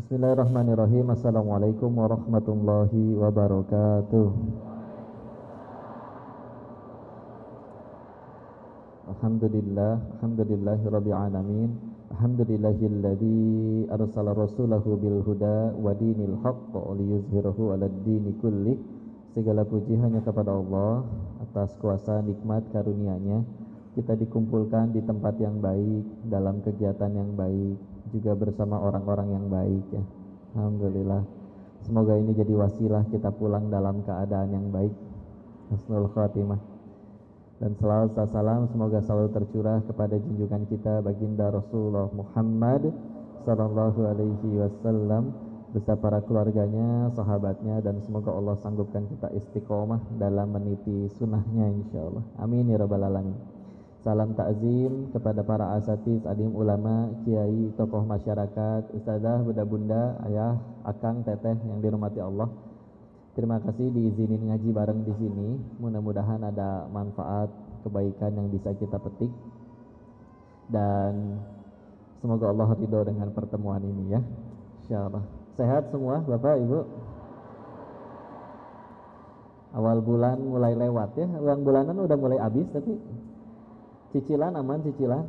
Bismillahirrahmanirrahim. Assalamualaikum warahmatullahi wabarakatuh. Alhamdulillahirabbil alamin. Alhamdulillahilladzi arsala rasulahu bil huda wa dinil haqq liyuzhirahu 'alad dini kullih. Segala puji hanya kepada Allah atas kuasa nikmat karunia-Nya. Kita dikumpulkan di tempat yang baik, dalam kegiatan yang baik, juga bersama orang-orang yang baik ya. Alhamdulillah. Semoga ini jadi wasilah kita pulang dalam keadaan yang baik. Husnul khatimah. Dan salawat salam semoga selalu tercurah kepada junjungan kita baginda Rasulullah Muhammad sallallahu alaihi wasallam beserta para keluarganya, sahabatnya, dan semoga Allah sanggupkan kita istiqomah dalam meniti sunnahnya insyaallah. Amin ya rabbal alamin. Salam takzim kepada para asatiz, adim ulama, kiai, tokoh masyarakat, ustazah, bunda-bunda, ayah, akang, teteh yang dirahmati Allah. Terima kasih diizinin ngaji bareng di sini. Mudah-mudahan ada manfaat, kebaikan yang bisa kita petik. Dan semoga Allah ridho dengan pertemuan ini ya. Insyaallah. Sehat semua Bapak Ibu? Awal bulan mulai lewat ya. Uang bulanan udah mulai habis tapi cicilan aman, cicilan?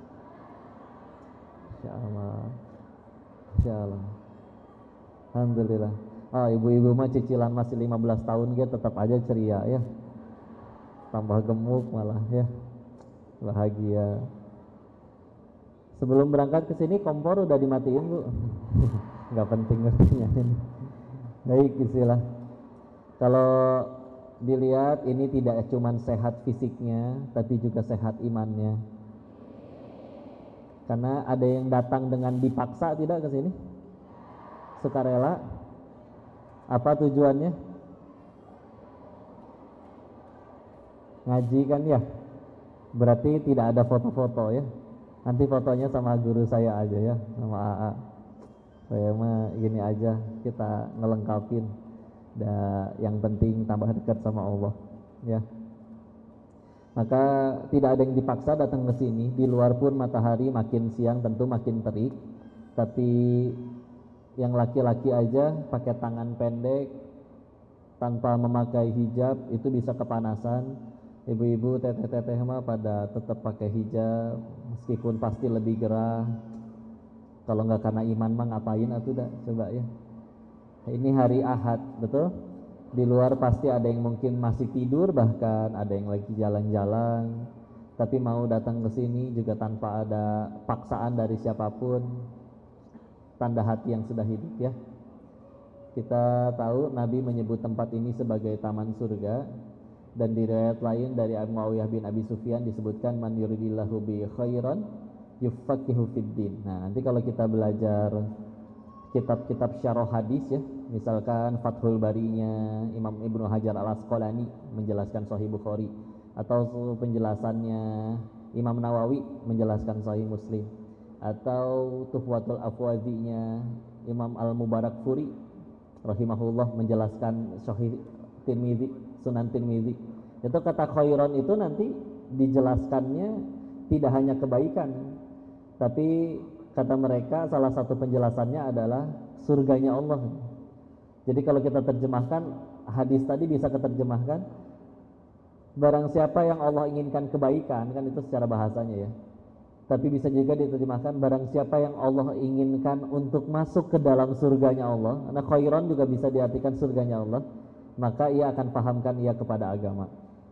Insyaallah. Insyaallah. Alhamdulillah. Ibu-ibu mah cicilan masih 15 tahun gitu tetap aja ceria ya. Tambah gemuk malah ya. Bahagia. Sebelum berangkat ke sini kompor udah dimatiin, Bu. Enggak penting ngertinya ini. Baik, istilah. Kalau dilihat ini tidak cuma sehat fisiknya tapi juga sehat imannya. Karena ada yang datang dengan dipaksa tidak ke sini? Sukarela. Apa tujuannya? Ngaji kan ya? Berarti tidak ada foto-foto ya. Nanti fotonya sama guru saya aja ya, sama AA. Saya mah gini aja, kita ngelengkapin. Yang penting tambah dekat sama Allah ya. Maka tidak ada yang dipaksa datang ke sini. Di luar pun matahari makin siang tentu makin terik. Tapi yang laki-laki aja pakai tangan pendek tanpa memakai hijab itu bisa kepanasan. Ibu-ibu, teteh-teteh mah pada tetap pakai hijab meskipun pasti lebih gerah. Kalau nggak karena iman mah ngapain atuh dah, coba ya. Ini hari Ahad, betul? Di luar pasti ada yang mungkin masih tidur, bahkan ada yang lagi jalan-jalan, tapi mau datang ke sini juga tanpa ada paksaan dari siapapun. Tanda hati yang sudah hidup ya. Kita tahu Nabi menyebut tempat ini sebagai taman surga, dan di riwayat lain dari Muawiyah bin Abi Sufyan disebutkan man yuridillahu bi khairan yufaqihu fid din. Nah, nanti kalau kita belajar kitab-kitab syarah hadis ya, misalkan Fathul Barinya Imam Ibnu Hajar Al-Asqalani menjelaskan Sahih Bukhari, atau penjelasannya Imam Nawawi menjelaskan Sahih Muslim, atau Tuhfatul Afwazinya Imam Al-Mubarakfuri rahimahullah menjelaskan Sahih Tirmizi, Sunan Tirmizi. Itu kata khairan itu nanti dijelaskannya tidak hanya kebaikan, tapi kata mereka salah satu penjelasannya adalah surganya Allah. Jadi kalau kita terjemahkan hadis tadi bisa keterjemahkan barang siapa yang Allah inginkan kebaikan, kan itu secara bahasanya ya. Tapi bisa juga diterjemahkan barang siapa yang Allah inginkan untuk masuk ke dalam surganya Allah. Karena khairan juga bisa diartikan surganya Allah, maka ia akan pahamkan ia kepada agama.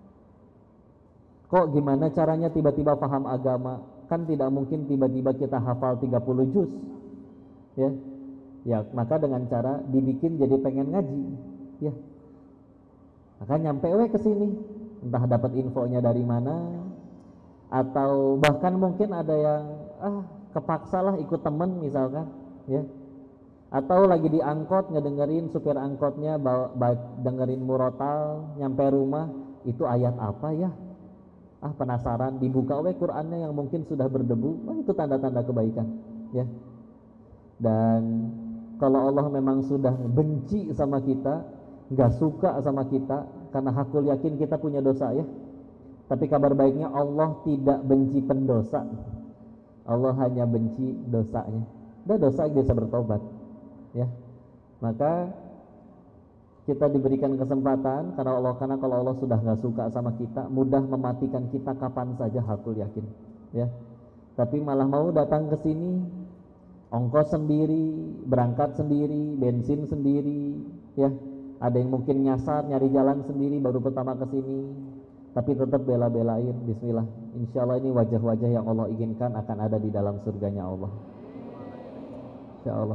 Kok gimana caranya tiba-tiba paham agama? Kan tidak mungkin tiba-tiba kita hafal 30 juz ya. Ya, maka dengan cara dibikin jadi pengen ngaji ya. Maka nyampe ke sini, entah dapat infonya dari mana, atau bahkan mungkin ada yang kepaksalah ikut temen misalkan ya. Atau lagi di angkot ngedengerin supir angkotnya dengerin murotal, nyampe rumah itu ayat apa ya? Penasaran, dibuka Qur'annya yang mungkin sudah berdebu, itu tanda-tanda kebaikan ya. Dan kalau Allah memang sudah benci sama kita, nggak suka sama kita, karena hakul yakin kita punya dosa ya. Tapi kabar baiknya Allah tidak benci pendosa, Allah hanya benci dosanya. Dan dosa bisa bertobat. ya. Maka kita diberikan kesempatan karena kalau Allah sudah nggak suka sama kita, mudah mematikan kita kapan saja, hakul yakin, ya. Tapi malah mau datang ke sini, ongkos sendiri, berangkat sendiri, bensin sendiri, ya. Ada yang mungkin nyasar nyari jalan sendiri baru pertama ke sini, tapi tetap bela-belain. Bismillah, insya Allah ini wajah-wajah yang Allah inginkan akan ada di dalam surganya Allah, insya Allah.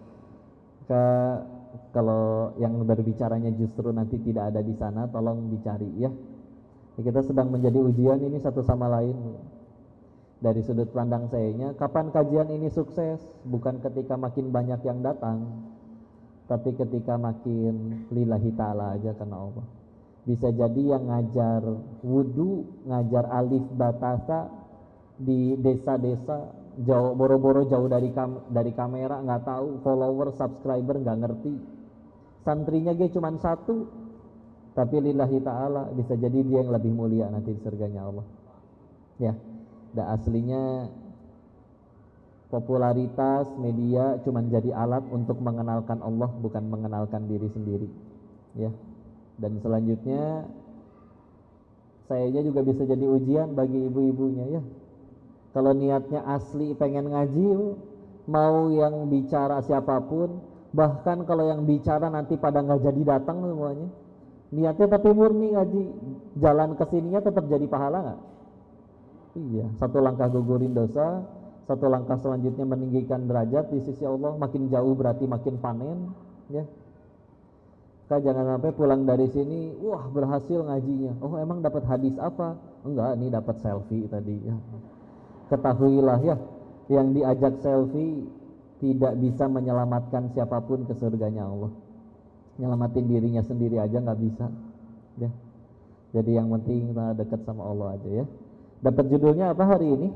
Kalau yang berbicaranya justru nanti tidak ada di sana, tolong dicari, ya. Kita sedang menjadi ujian ini satu sama lain. Dari sudut pandang sayanya, kapan kajian ini sukses? Bukan ketika makin banyak yang datang, tapi ketika makin lillahi ta'ala aja, karena Allah. Bisa jadi yang ngajar wudu, ngajar alif batasa di desa-desa jauh, boro-boro jauh dari kamera, nggak tahu, follower, subscriber nggak ngerti, santrinya dia cuma satu, tapi lillahi ta'ala, bisa jadi dia yang lebih mulia nanti di surganya Allah, ya. Dan aslinya popularitas media cuma jadi alat untuk mengenalkan Allah, bukan mengenalkan diri sendiri, ya. Dan selanjutnya sayanya juga bisa jadi ujian bagi ibu-ibunya, ya. Kalau niatnya asli pengen ngaji, mau yang bicara siapapun, bahkan kalau yang bicara nanti pada nggak jadi datang semuanya, niatnya tapi murni ngaji, jalan kesininya tetap jadi pahala nggak? Iya, satu langkah gugurin dosa, satu langkah selanjutnya meninggikan derajat di sisi Allah, makin jauh berarti makin panen, ya. Kak, jangan sampai pulang dari sini, wah berhasil ngajinya, oh emang dapat hadis apa? Enggak, ini dapat selfie tadi, ya. Ketahuilah, ya, yang diajak selfie tidak bisa menyelamatkan siapapun ke surganya Allah. Nyelamatin dirinya sendiri aja nggak bisa, ya. Jadi yang penting kita dekat sama Allah aja, ya. Dapat judulnya apa hari ini?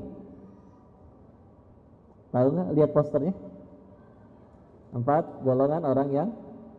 Tahu nggak? Lihat posternya. 4 golongan orang yang,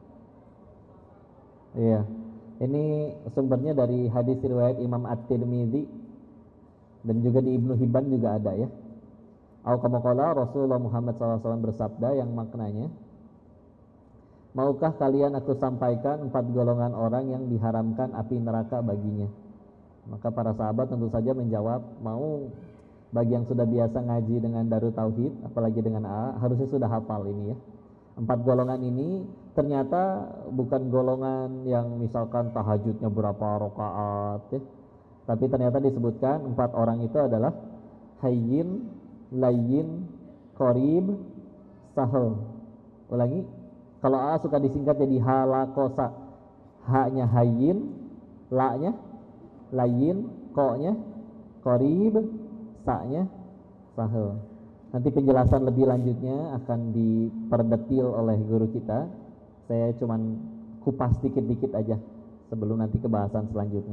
iya. Ini sumbernya dari hadis riwayat Imam At-Tirmidzi dan juga di Ibnu Hibban juga ada, ya. Al-Qamaqala Rasulullah Muhammad SAW bersabda yang maknanya, maukah kalian aku sampaikan 4 golongan orang yang diharamkan api neraka baginya? Maka para sahabat tentu saja menjawab, mau. Bagi yang sudah biasa ngaji dengan Darut Tauhid, apalagi dengan AA, harusnya sudah hafal ini, ya. 4 golongan ini ternyata bukan golongan yang misalkan tahajudnya berapa rakaat, ya. Tapi ternyata disebutkan 4 orang itu adalah hayyin, layyin, qarib, sahal. Ulangi, kalau A suka disingkat jadi halakosa, haknya hayyin, la-nya layyin, ko-nya qarib, sa-nya sahal. Nanti penjelasan lebih lanjutnya akan diperdetil oleh guru kita. Saya cuman kupas dikit-dikit aja sebelum nanti ke bahasan selanjutnya.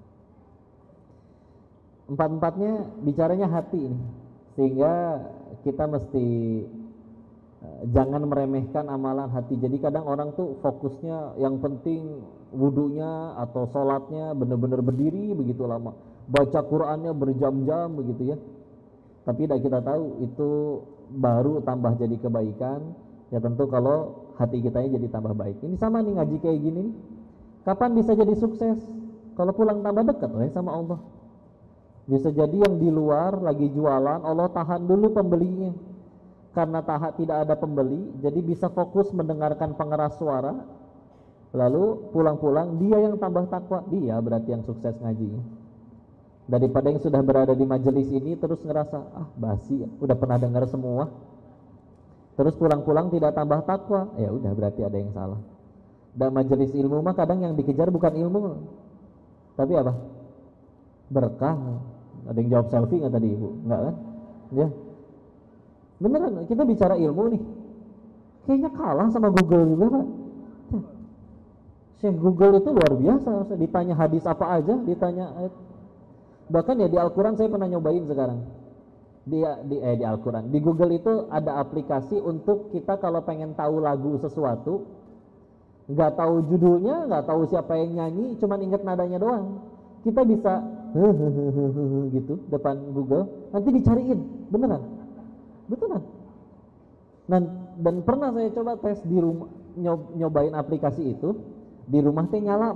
4-4-nya bicaranya hati ini, sehingga kita mesti jangan meremehkan amalan hati. Jadi kadang orang tuh fokusnya yang penting wudunya atau sholatnya benar-benar berdiri begitu lama, baca Qur'annya berjam-jam begitu, ya. Tapi tidak kita tahu itu baru tambah jadi kebaikan, ya tentu kalau hati kitanya jadi tambah baik. Ini sama nih ngaji kayak gini nih. Kapan bisa jadi sukses? Kalau pulang tambah dekat sama Allah. Bisa jadi yang di luar lagi jualan, Allah tahan dulu pembelinya. Karena tidak ada pembeli, jadi bisa fokus mendengarkan pengeras suara. Lalu pulang-pulang dia yang tambah takwa, dia berarti yang sukses ngajinya. Daripada yang sudah berada di majelis ini terus ngerasa basi, udah pernah dengar semua. Terus pulang-pulang tidak tambah takwa, ya udah berarti ada yang salah. Dan majelis ilmu mah kadang yang dikejar bukan ilmu, tapi apa? Berkah. Ada yang jawab selfie nggak tadi ibu? Nggak kan? Ya. Beneran kita bicara ilmu nih, kayaknya kalah sama Google juga, Pak. Syekh Google itu luar biasa, ditanya hadis apa aja, ditanya ayat. Bahkan ya di Al-Quran saya pernah nyobain sekarang. Di Al-Quran, di Google itu ada aplikasi untuk kita kalau pengen tahu lagu sesuatu, nggak tahu judulnya, nggak tahu siapa yang nyanyi, cuman inget nadanya doang. Kita bisa gitu depan Google, nanti dicariin, beneran. dan pernah saya coba tes di rumah, nyobain aplikasi itu di rumah teh nyala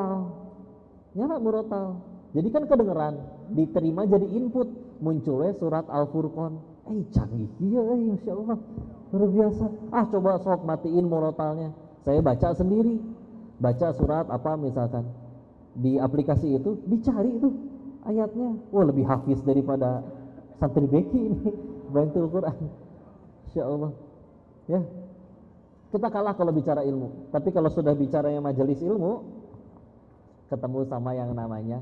murotal. Jadi kan kedengeran, diterima jadi input, munculnya surat Al-Furqan. Canggih iya, Masya Allah, luar biasa. Coba sok matiin murotalnya. Saya baca sendiri, baca surat apa misalkan di aplikasi itu, dicari itu ayatnya. Wah, lebih hafiz daripada santri Beki ini bantu Quran. Masya Allah. Ya, kita kalah kalau bicara ilmu. Tapi kalau sudah bicara yang majelis ilmu, ketemu sama yang namanya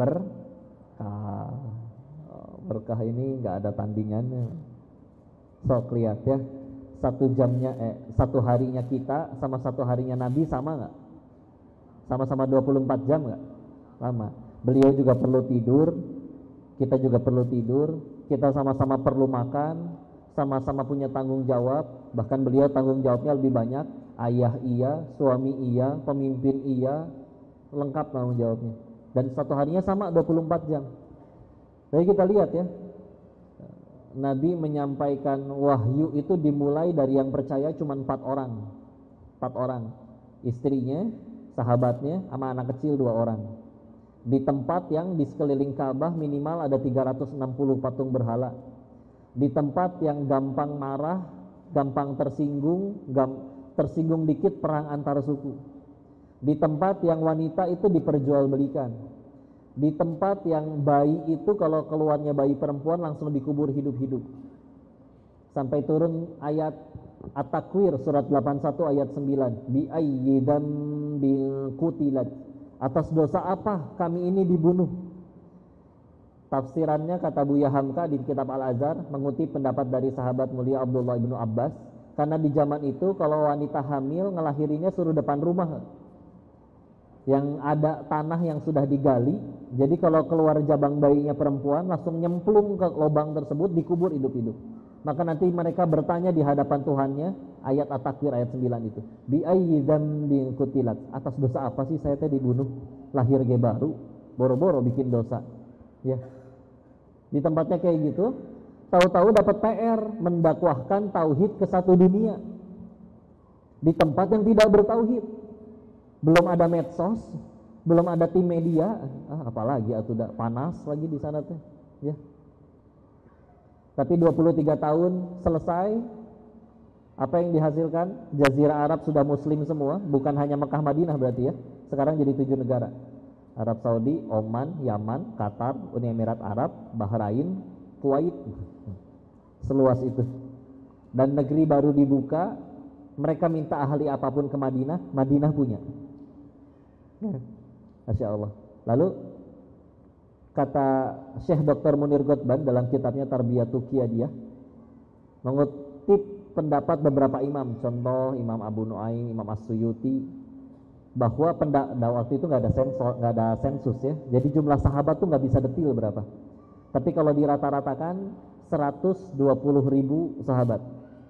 berkah. Berkah ini nggak ada tandingannya. Sok lihat ya, satu harinya kita sama satu harinya Nabi sama nggak? Sama-sama 24 jam nggak? Lama. Beliau juga perlu tidur, kita juga perlu tidur, kita sama-sama perlu makan, sama-sama punya tanggung jawab. Bahkan beliau tanggung jawabnya lebih banyak. Ayah iya, suami iya, pemimpin iya, lengkap tanggung jawabnya. Dan satu harinya sama 24 jam. Jadi kita lihat ya, Nabi menyampaikan wahyu itu dimulai dari yang percaya cuma 4 orang, istrinya, sahabatnya, sama anak kecil 2 orang. Di tempat yang di sekeliling Ka'bah minimal ada 360 patung berhala. Di tempat yang gampang marah, gampang tersinggung dikit perang antar suku. Di tempat yang wanita itu diperjualbelikan. Di tempat yang bayi itu kalau keluarnya bayi perempuan langsung dikubur hidup-hidup. Sampai turun ayat At-Takwir surat 81 ayat 9. Bi ayyi dzambil qutilat. Atas dosa apa kami ini dibunuh? Tafsirannya kata Buya Hamka di kitab Al-Azhar mengutip pendapat dari sahabat mulia Abdullah ibnu Abbas. Karena di zaman itu kalau wanita hamil ngelahirinya suruh depan rumah, yang ada tanah yang sudah digali. Jadi kalau keluar jabang bayinya perempuan langsung nyemplung ke lubang tersebut, dikubur hidup-hidup. Maka nanti mereka bertanya di hadapan Tuhannya, ayat At-Takwir ayat 9 itu. Bi ayyi dzambin qutilat. Atas dosa apa sih saya teh dibunuh? Lahir ge baru, boro-boro bikin dosa. Ya. Di tempatnya kayak gitu, tahu-tahu dapat PR mendakwahkan tauhid ke satu dunia. Di tempat yang tidak bertauhid. Belum ada medsos, belum ada tim media, apalagi udah panas lagi di sana teh, ya. Tapi 23 tahun selesai, apa yang dihasilkan? Jazirah Arab sudah muslim semua, bukan hanya Mekah Madinah berarti ya. Sekarang jadi 7 negara. Arab Saudi, Oman, Yaman, Qatar, Uni Emirat Arab, Bahrain, Kuwait. Seluas itu. Dan negeri baru dibuka, mereka minta ahli apapun ke Madinah, Madinah punya. Masya Allah. Lalu kata Syekh Dr. Munir Ghotban dalam kitabnya Tarbiyatu Qiyadiyah mengutip pendapat beberapa imam, contoh Imam Abu Nuaim, Imam As-Suyuti, bahwa waktu itu nggak ada sensus ya. Jadi jumlah sahabat tuh nggak bisa detil berapa. Tapi kalau dirata-ratakan 120.000 sahabat.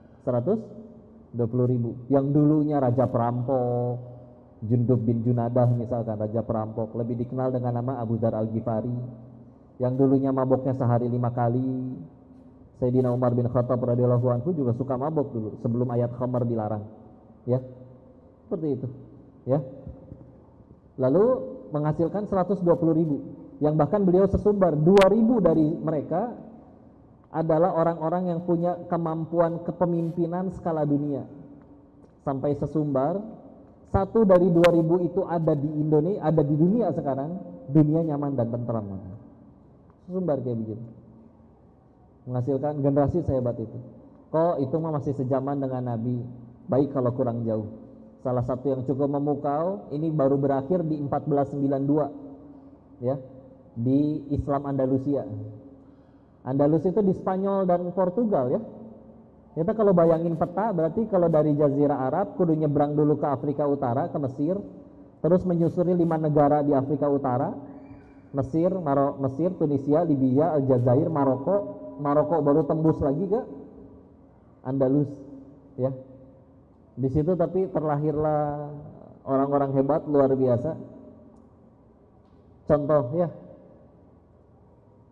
120.000. Yang dulunya raja perampok, Jundub bin Junadah misalkan, raja perampok, lebih dikenal dengan nama Abu Dzar Al-Ghifari. Yang dulunya maboknya sehari 5 kali. Sayyidina Umar bin Khattab radhiyallahu anhu juga suka mabok dulu sebelum ayat khamar dilarang. Ya. Seperti itu, ya. Lalu menghasilkan 120.000, yang bahkan beliau sesumbar 2.000 dari mereka adalah orang-orang yang punya kemampuan kepemimpinan skala dunia. Sampai sesumbar 1 dari 2.000 itu ada di Indonesia, ada di dunia sekarang, dunia nyaman dan tentram. Sesumbar kayak begitu. Menghasilkan generasi sehebat itu. Kok itu mah masih sejaman dengan Nabi, baik kalau kurang jauh. Salah satu yang cukup memukau, ini baru berakhir di 1492 ya, di Islam Andalusia. Andalus itu di Spanyol dan Portugal ya. Kita kalau bayangin peta, berarti kalau dari Jazirah Arab kudu nyebrang dulu ke Afrika Utara, ke Mesir, terus menyusuri 5 negara di Afrika Utara, Mesir, Tunisia, Libya, Aljazair, Maroko baru tembus lagi ke Andalus ya. Di situ tapi terlahirlah orang-orang hebat luar biasa. Contoh ya,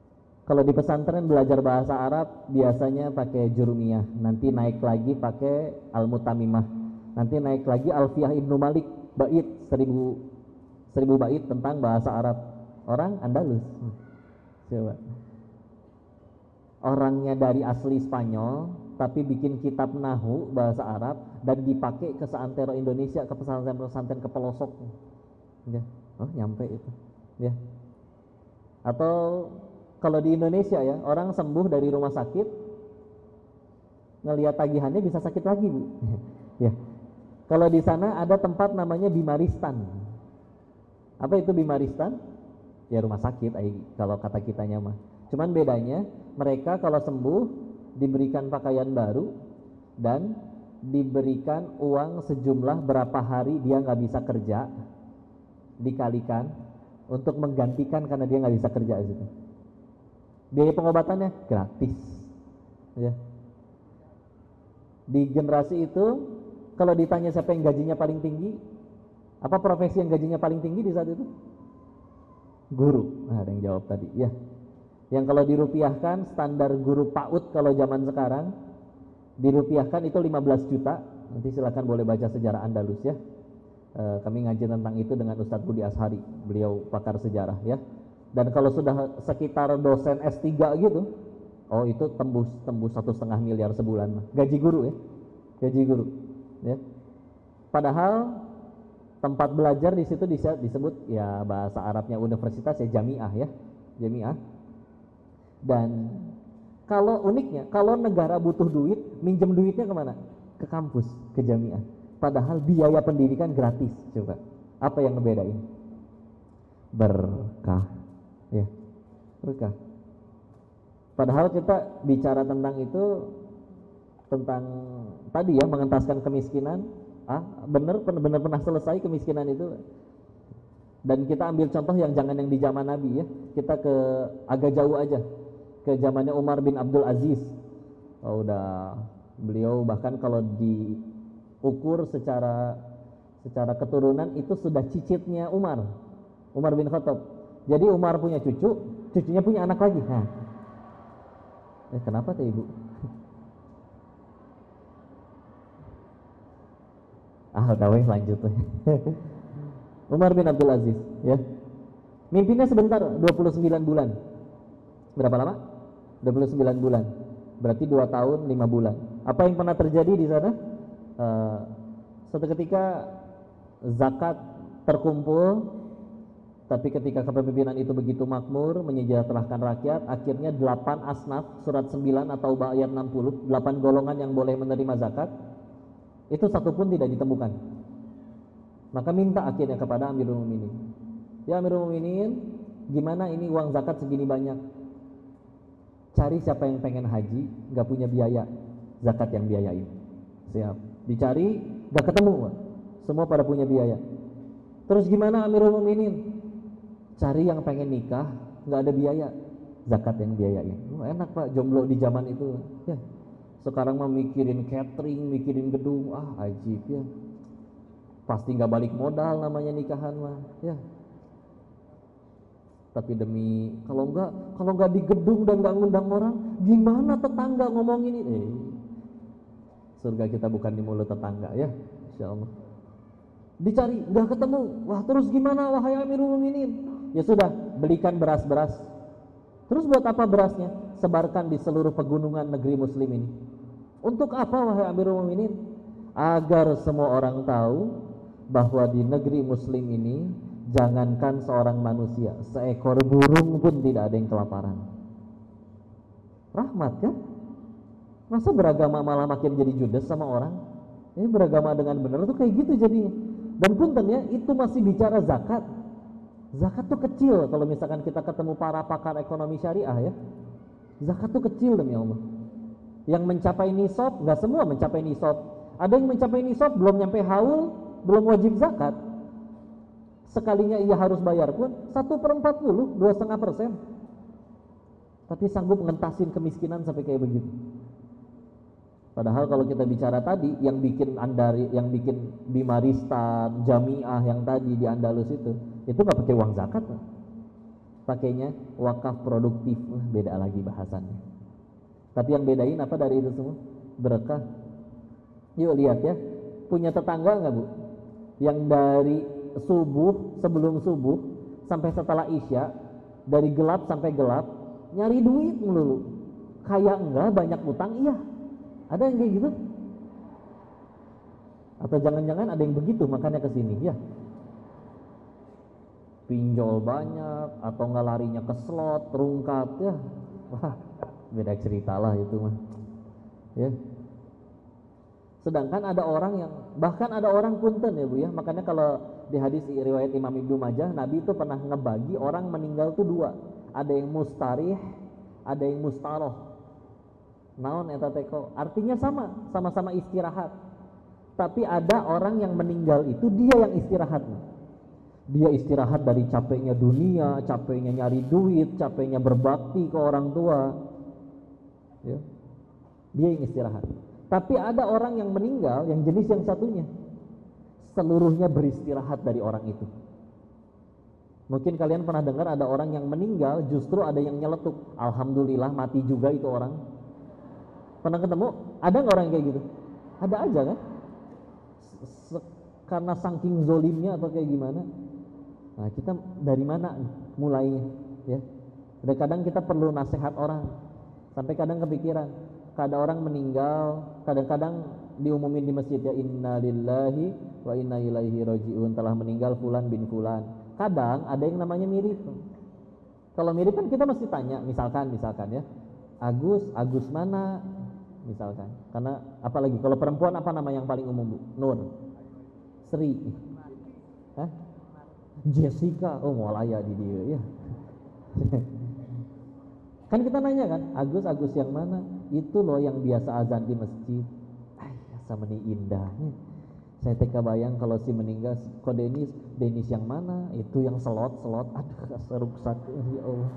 Kalau di pesantren belajar bahasa Arab biasanya pakai Jurumiyah, nanti naik lagi pakai Al-Mutamimah, nanti naik lagi Alfiyah Ibnu Malik, bait 1000 bait tentang bahasa Arab. Orang Andalus. Coba. Orangnya dari asli Spanyol, tapi bikin kitab nahu bahasa Arab dan dipakai ke seantero Indonesia, ke pesantren-pesantren ke pelosok. Ya. Oh, nyampe itu. Ya. Atau kalau di Indonesia ya, orang sembuh dari rumah sakit, ngelihat tagihannya bisa sakit lagi, Bu. Ya. Kalau di sana ada tempat namanya Bimaristan. Apa itu Bimaristan? Ya rumah sakit, kalau kata kitanya mah. Cuman bedanya, mereka kalau sembuh diberikan pakaian baru dan diberikan uang sejumlah berapa hari dia nggak bisa kerja, dikalikan untuk menggantikan karena dia nggak bisa kerja gitu. Biaya pengobatannya gratis. Ya. Di generasi itu, kalau ditanya siapa yang gajinya paling tinggi, apa profesi yang gajinya paling tinggi di saat itu? Guru. Nah, ada yang jawab tadi. Ya. Yang kalau dirupiahkan standar guru PAUD kalau zaman sekarang dirupiahkan itu 15 juta. Nanti silakan boleh baca sejarah Andalus ya. Kami ngaji tentang itu dengan Ustadz Budi Ashari. Beliau pakar sejarah ya. Dan kalau sudah sekitar dosen S3 gitu, oh itu tembus 1,5 miliar sebulan. Gaji guru ya. Gaji guru ya. Padahal tempat belajar di situ disebut ya bahasa Arabnya universitas ya jamiah ya. Jamiah. Dan kalau uniknya, kalau negara butuh duit, minjem duitnya kemana? Ke kampus, ke jamiah. Padahal biaya pendidikan gratis. Coba, apa yang ngebedain? Berkah, ya, berkah. Padahal kita bicara tentang itu, tentang tadi ya mengentaskan kemiskinan. Bener pernah selesai kemiskinan itu. Dan kita ambil contoh yang jangan yang di zaman Nabi ya. Kita ke agak jauh aja. Ke zamannya Umar bin Abdul Aziz. Beliau bahkan kalau diukur secara keturunan itu sudah cicitnya Umar bin Khattab. Jadi Umar punya cucu, cucunya punya anak lagi. Nah, kenapa tuh Ibu? Lanjut. Umar bin Abdul Aziz ya. Mimpinnya sebentar, 29 bulan. Berapa lama? 29 bulan. Berarti 2 tahun 5 bulan. Apa yang pernah terjadi di sana? Suatu ketika zakat terkumpul, tapi ketika kepemimpinan itu begitu makmur, menyejahterakan rakyat, akhirnya 8 asnaf, surat 9 atau ayat 60, 8 golongan yang boleh menerima zakat, itu satu pun tidak ditemukan. Maka minta akhirnya kepada Amirul Mukminin. Ya Amirul Mukminin, gimana ini uang zakat segini banyak? Cari siapa yang pengen haji, gak punya biaya, zakat yang biayain. Siap. Dicari, gak ketemu, semua pada punya biaya. Terus gimana Amirul Mukminin? Cari yang pengen nikah, gak ada biaya, zakat yang biayain. Enak Pak, jomblo di zaman itu. Ya. Sekarang mah mikirin catering, mikirin gedung, ajib ya. Pasti gak balik modal namanya nikahan mah. Ya. Tapi demi kalau enggak di gedung dan enggak ngundang orang, gimana tetangga ngomongin ini? Surga kita bukan di mulut tetangga ya, insyaallah. Dicari, enggak ketemu. Wah, terus gimana wahai Amirul Mukminin? Ya sudah, belikan beras-beras. Terus buat apa berasnya? Sebarkan di seluruh pegunungan negeri muslim ini. Untuk apa wahai Amirul Mukminin? Agar semua orang tahu bahwa di negeri muslim ini jangankan seorang manusia, seekor burung pun tidak ada yang kelaparan. Rahmat kan? Masa beragama malah makin jadi judes sama orang? Ini beragama dengan benar tuh kayak gitu jadinya. Dan puntennya itu masih bicara zakat. Zakat tuh kecil kalau misalkan kita ketemu para pakar ekonomi syariah ya. Zakat tuh kecil demi Allah. Yang mencapai nisab, nggak semua mencapai nisab. Ada yang mencapai nisab belum nyampe haul, belum wajib zakat. Sekalinya ia harus bayar pun 1/40, 2,5%. Tapi sanggup ngentasin kemiskinan sampai kayak begitu. Padahal kalau kita bicara tadi yang bikin Bimaristan, Jamiah yang tadi di Andalus itu nggak pakai uang zakat. pakainya wakaf produktif. Beda lagi bahasannya. Tapi yang bedain apa dari itu semua? Berkah. Yuk lihat ya, punya tetangga nggak Bu? Yang dari subuh, sebelum subuh sampai setelah isya, dari gelap sampai gelap nyari duit melulu. Kaya enggak, banyak utang, iya. Ada yang kayak gitu? Atau jangan-jangan ada yang begitu makanya kesini ya? Pinjol banyak atau nggak larinya ke slot, rungkat ya. Wah, beda cerita lah itu mah. Ya. Sedangkan ada orang yang, bahkan ada orang punten ya Bu ya, makanya kalau di hadis riwayat Imam Ibnu Majah, Nabi itu pernah ngebagi orang meninggal tuh dua, ada yang mustarih, ada yang mustaroh. Naon eta teko, artinya sama-sama istirahat. Tapi ada orang yang meninggal itu dia yang istirahat. Dia istirahat dari capeknya dunia, capeknya nyari duit, capeknya berbakti ke orang tua. Ya. Dia yang istirahat. Tapi ada orang yang meninggal, yang jenis yang satunya, seluruhnya beristirahat dari orang itu. Mungkin kalian pernah dengar ada orang yang meninggal, justru ada yang nyeletuk, alhamdulillah mati juga itu orang. Pernah ketemu? Ada nggak orang yang kayak gitu? Ada aja kan? Karena saking zolimnya atau kayak gimana? Nah, kita dari mana mulainya? Ya, kadang kita perlu nasihat orang, sampai kadang kepikiran. Ada orang meninggal, kadang-kadang diumumin di masjid ya, innalillahi wa inna ilaihi rajiun, telah meninggal fulan bin fulan. Kadang ada yang namanya mirip. Kalau mirip kan kita mesti tanya, misalkan ya, Agus mana? Misalkan. Karena apalagi kalau perempuan apa nama yang paling umum Bu? Nur, Sri, Hah? Jessica, oh mulai di dia ya. Kan kita nanya kan, Agus yang mana? Itu loh yang biasa azan di masjid. Sama nih indahnya. Saya teka bayang kalau si meninggal, kok Denis yang mana? Itu yang selot. Aduh, seruksak ya Allah.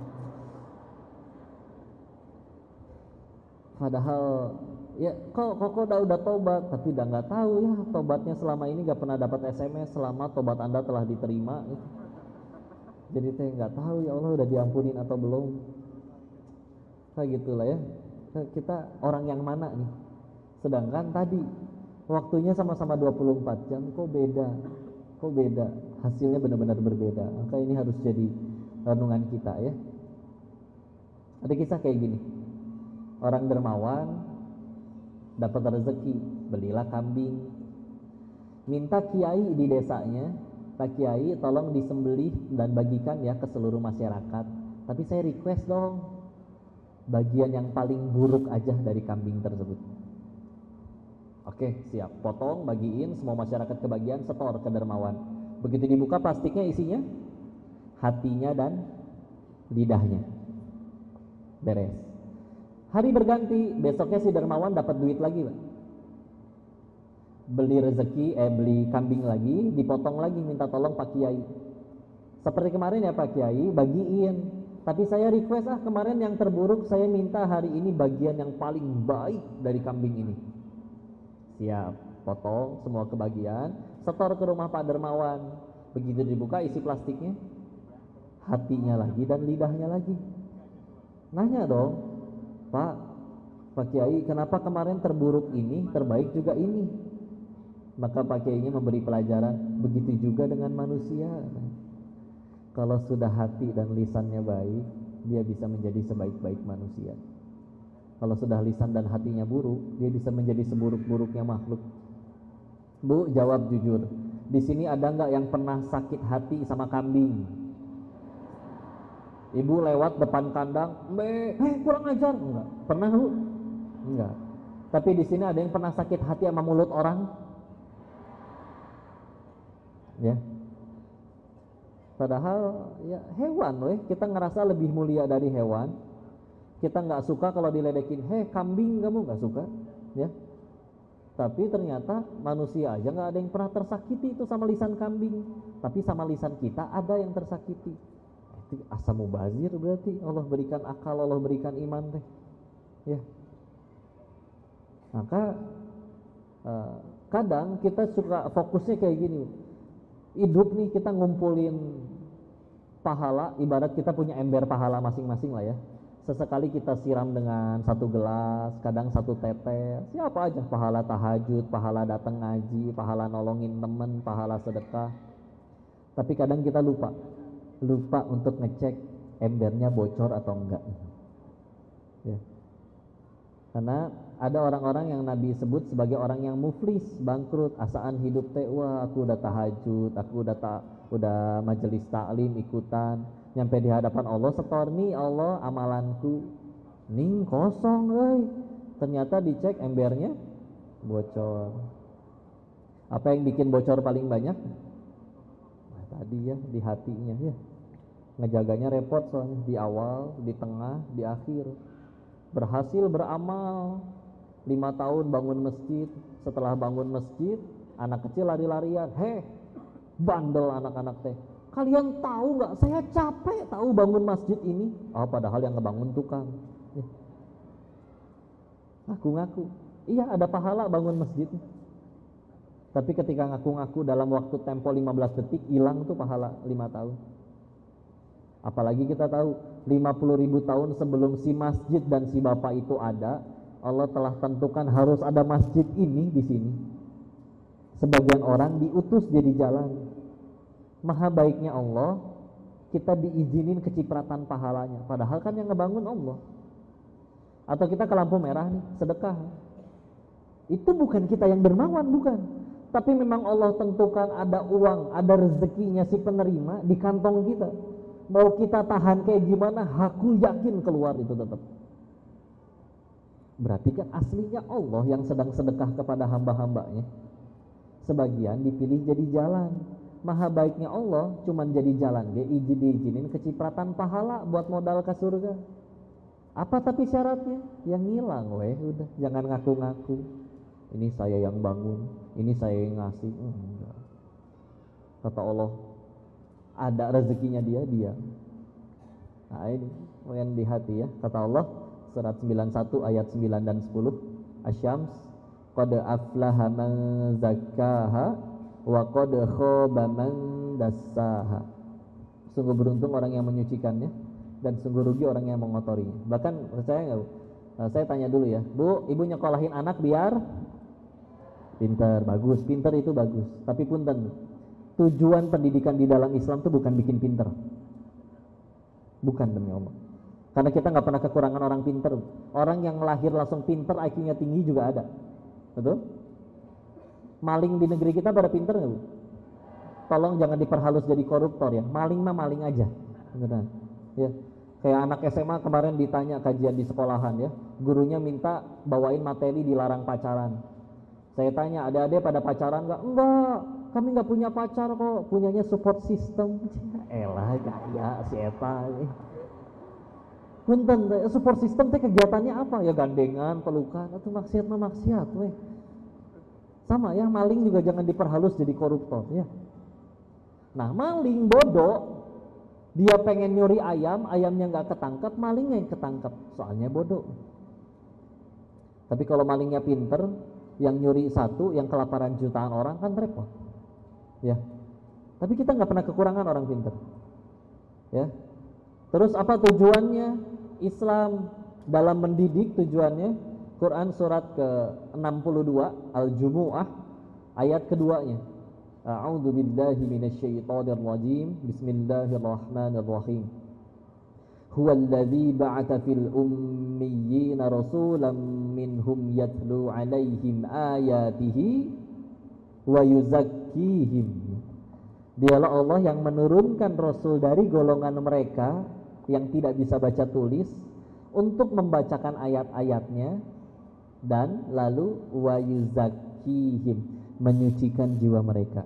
Padahal ya kok udah tobat, tapi udah nggak tahu ya tobatnya selama ini nggak pernah dapat SMS selamat tobat Anda telah diterima. Jadi saya nggak tahu ya Allah udah diampunin atau belum. Kayak gitulah ya. Kita orang yang mana nih? Sedangkan tadi waktunya sama-sama 24 jam, kok beda, hasilnya benar-benar berbeda. Maka ini harus jadi renungan kita ya. Ada kisah kayak gini, orang dermawan dapat rezeki, belilah kambing, minta kiai di desanya, Pak Kiai tolong disembelih dan bagikan ya ke seluruh masyarakat, tapi saya request dong bagian yang paling buruk aja dari kambing tersebut. Oke, siap. Potong, bagiin, semua masyarakat kebagian, setor ke dermawan. Begitu dibuka plastiknya isinya hatinya dan lidahnya. Beres. Hari berganti, besoknya si dermawan dapat duit lagi, Pak. Beli kambing lagi, dipotong lagi, minta tolong Pak Kiai. Seperti kemarin ya Pak Kiai, bagiin. Tapi saya request kemarin yang terburuk, saya minta hari ini bagian yang paling baik dari kambing ini. Siap, potong semua kebagian, setor ke rumah Pak Dermawan. Begitu dibuka isi plastiknya, hatinya lagi dan lidahnya lagi. Nanya dong, Pak Kiai, kenapa kemarin terburuk ini, terbaik juga ini? Maka Pak Kiainya memberi pelajaran, begitu juga dengan manusia. Kalau sudah hati dan lisannya baik, dia bisa menjadi sebaik-baik manusia. Kalau sudah lisan dan hatinya buruk, dia bisa menjadi seburuk-buruknya makhluk. Bu, jawab jujur. Di sini ada nggak yang pernah sakit hati sama kambing? Ibu lewat depan kandang, kurang ajar, enggak? Pernah Bu? Enggak. Tapi di sini ada yang pernah sakit hati sama mulut orang? Ya. Padahal ya hewan loh, kita ngerasa lebih mulia dari hewan. Kita nggak suka kalau diledekin, kambing kamu nggak suka, ya. Tapi ternyata manusia aja nggak ada yang pernah tersakiti itu sama lisan kambing. Tapi sama lisan kita ada yang tersakiti. Itu asa mubazir berarti. Allah berikan akal, Allah berikan iman teh, ya. Maka kadang kita suka fokusnya kayak gini. Hidup nih kita ngumpulin pahala ibarat kita punya ember pahala masing-masing lah ya. Sesekali kita siram dengan 1 gelas, kadang 1 tetes. Siapa aja, pahala tahajud, pahala datang ngaji, pahala nolongin temen, pahala sedekah. Tapi kadang kita lupa untuk ngecek embernya bocor atau enggak. Ya. Karena ada orang-orang yang Nabi sebut sebagai orang yang muflis, bangkrut, asaan hidup teh, wah aku udah tahajud, aku udah majelis taklim ikutan, nyampe di hadapan Allah setor nih Allah amalanku ning kosong ternyata dicek embernya bocor. Apa yang bikin bocor paling banyak? Nah, tadi ya di hatinya ya, ngejaganya repot soalnya di awal, di tengah, di akhir. Berhasil beramal 5 tahun bangun masjid, setelah bangun masjid anak kecil lari-larian, bandel anak-anak teh. Kalian tahu nggak? Saya capek tahu bangun masjid ini. Padahal yang ngebangun tukang. Ngaku-ngaku, iya ada pahala bangun masjid. Tapi ketika ngaku-ngaku dalam waktu tempo 15 detik hilang tuh pahala 5 tahun. Apalagi kita tahu 50.000 tahun sebelum si masjid dan si bapak itu ada, Allah telah tentukan harus ada masjid ini di sini. Sebagian orang diutus jadi jalan. Maha baiknya Allah, kita diizinin kecipratan pahalanya, padahal kan yang ngebangun Allah. Atau kita ke lampu merah nih, sedekah. Itu bukan kita yang dermawan, bukan. Tapi memang Allah tentukan ada uang, ada rezekinya si penerima di kantong kita. Mau kita tahan kayak gimana, aku yakin keluar itu tetap. Berarti kan aslinya Allah yang sedang sedekah kepada hamba-hambanya. Sebagian dipilih jadi jalan. Maha baiknya Allah cuman jadi jalan diizinin kecipratan pahala buat modal ke surga. Apa tapi syaratnya? Yang ngilang udah, jangan ngaku-ngaku. Ini saya yang bangun, ini saya yang ngasih. Enggak. Kata Allah, ada rezekinya dia. Nah ini yang di hati ya. Kata Allah surat 91 ayat 9 dan 10 Asy-Syams, qad aflaha man zakkaha wa qad khaba man dassaha. Sungguh beruntung orang yang menyucikannya dan sungguh rugi orang yang mengotorinya. Bahkan percaya enggak Bu? Saya tanya dulu ya, Bu, ibu nyekolahin anak biar pintar, bagus, pintar itu bagus. Tapi punten, tujuan pendidikan di dalam Islam itu bukan bikin pintar. Bukan, demi Allah. Karena kita nggak pernah kekurangan orang pintar. Orang yang lahir langsung pintar, IQ-nya tinggi juga ada. Betul? Maling di negeri kita pada pintar nggak Bu? Tolong jangan diperhalus jadi koruptor ya. Maling mah maling aja. Beneran. Ya. Kayak anak SMA kemarin ditanya kajian di sekolahan ya. Gurunya minta bawain materi dilarang pacaran. Saya tanya, adik-adik pada pacaran nggak? Enggak, kami nggak punya pacar kok, punyanya support system. Elah, gaya si Eta. Punten, support system teh kegiatannya apa? Ya gandengan, pelukan, atau maksiat mah maksiat, weh. Sama ya, maling juga jangan diperhalus jadi koruptor, ya. Nah, maling bodoh, dia pengen nyuri ayam, ayamnya nggak ketangkep, malingnya yang ketangkep, soalnya bodoh. Tapi kalau malingnya pinter, yang nyuri satu, yang kelaparan jutaan orang kan repot, ya. Tapi kita nggak pernah kekurangan orang pinter, ya. Terus apa tujuannya Islam dalam mendidik? Tujuannya Quran surat ke-62 Al-Jumu'ah ayat keduanya. A'udzu billahi minasyaitonir rajim. Bismillahirrahmanirrahim. Huwallazi ba'atsa fil ummiyina rasulan minhum yatlu 'alaihim ayatihi wa yuzakkihim. Dialah Allah yang menurunkan rasul dari golongan mereka yang tidak bisa baca tulis untuk membacakan ayat-ayatnya dan lalu wa yuzakkihim, menyucikan jiwa mereka.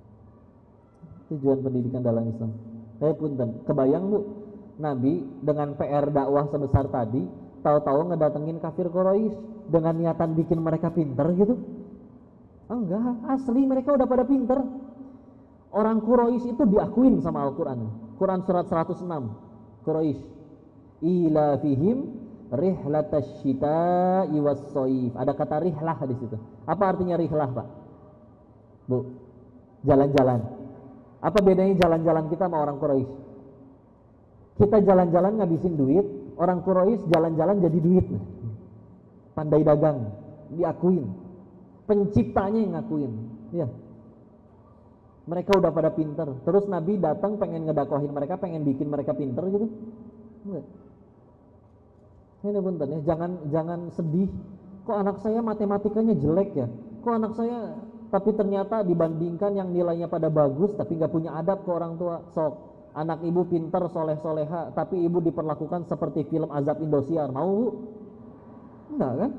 Tujuan pendidikan dalam Islam. Punten, kebayang Bu, Nabi dengan PR dakwah sebesar tadi, tahu-tahu ngedatengin kafir Quraisy dengan niatan bikin mereka pinter gitu? Enggak, asli mereka udah pada pinter. Orang Quraisy itu diakuin sama Al-Quran. Quran surat 106 Quraisy, ila fihim rihlatash syita'i was-shaif. Ada kata rihlah di situ. Apa artinya rihlah, Pak? Bu, jalan-jalan. Apa bedanya jalan-jalan kita sama orang Quraisy? Kita jalan-jalan ngabisin duit, orang Quraisy jalan-jalan jadi duit. Pandai dagang, diakuin. Penciptanya yang ngakuin. Ya. Mereka udah pada pinter. Terus Nabi datang pengen ngedakwahin mereka, pengen bikin mereka pinter gitu. Enggak. Ini punten ya, jangan sedih. Kok anak saya matematikanya jelek ya? Kok anak saya, tapi ternyata dibandingkan yang nilainya pada bagus tapi nggak punya adab ke orang tua. Sok, anak ibu pinter, soleh-soleha, tapi ibu diperlakukan seperti film azab Indosiar. Mau bu? Enggak kan?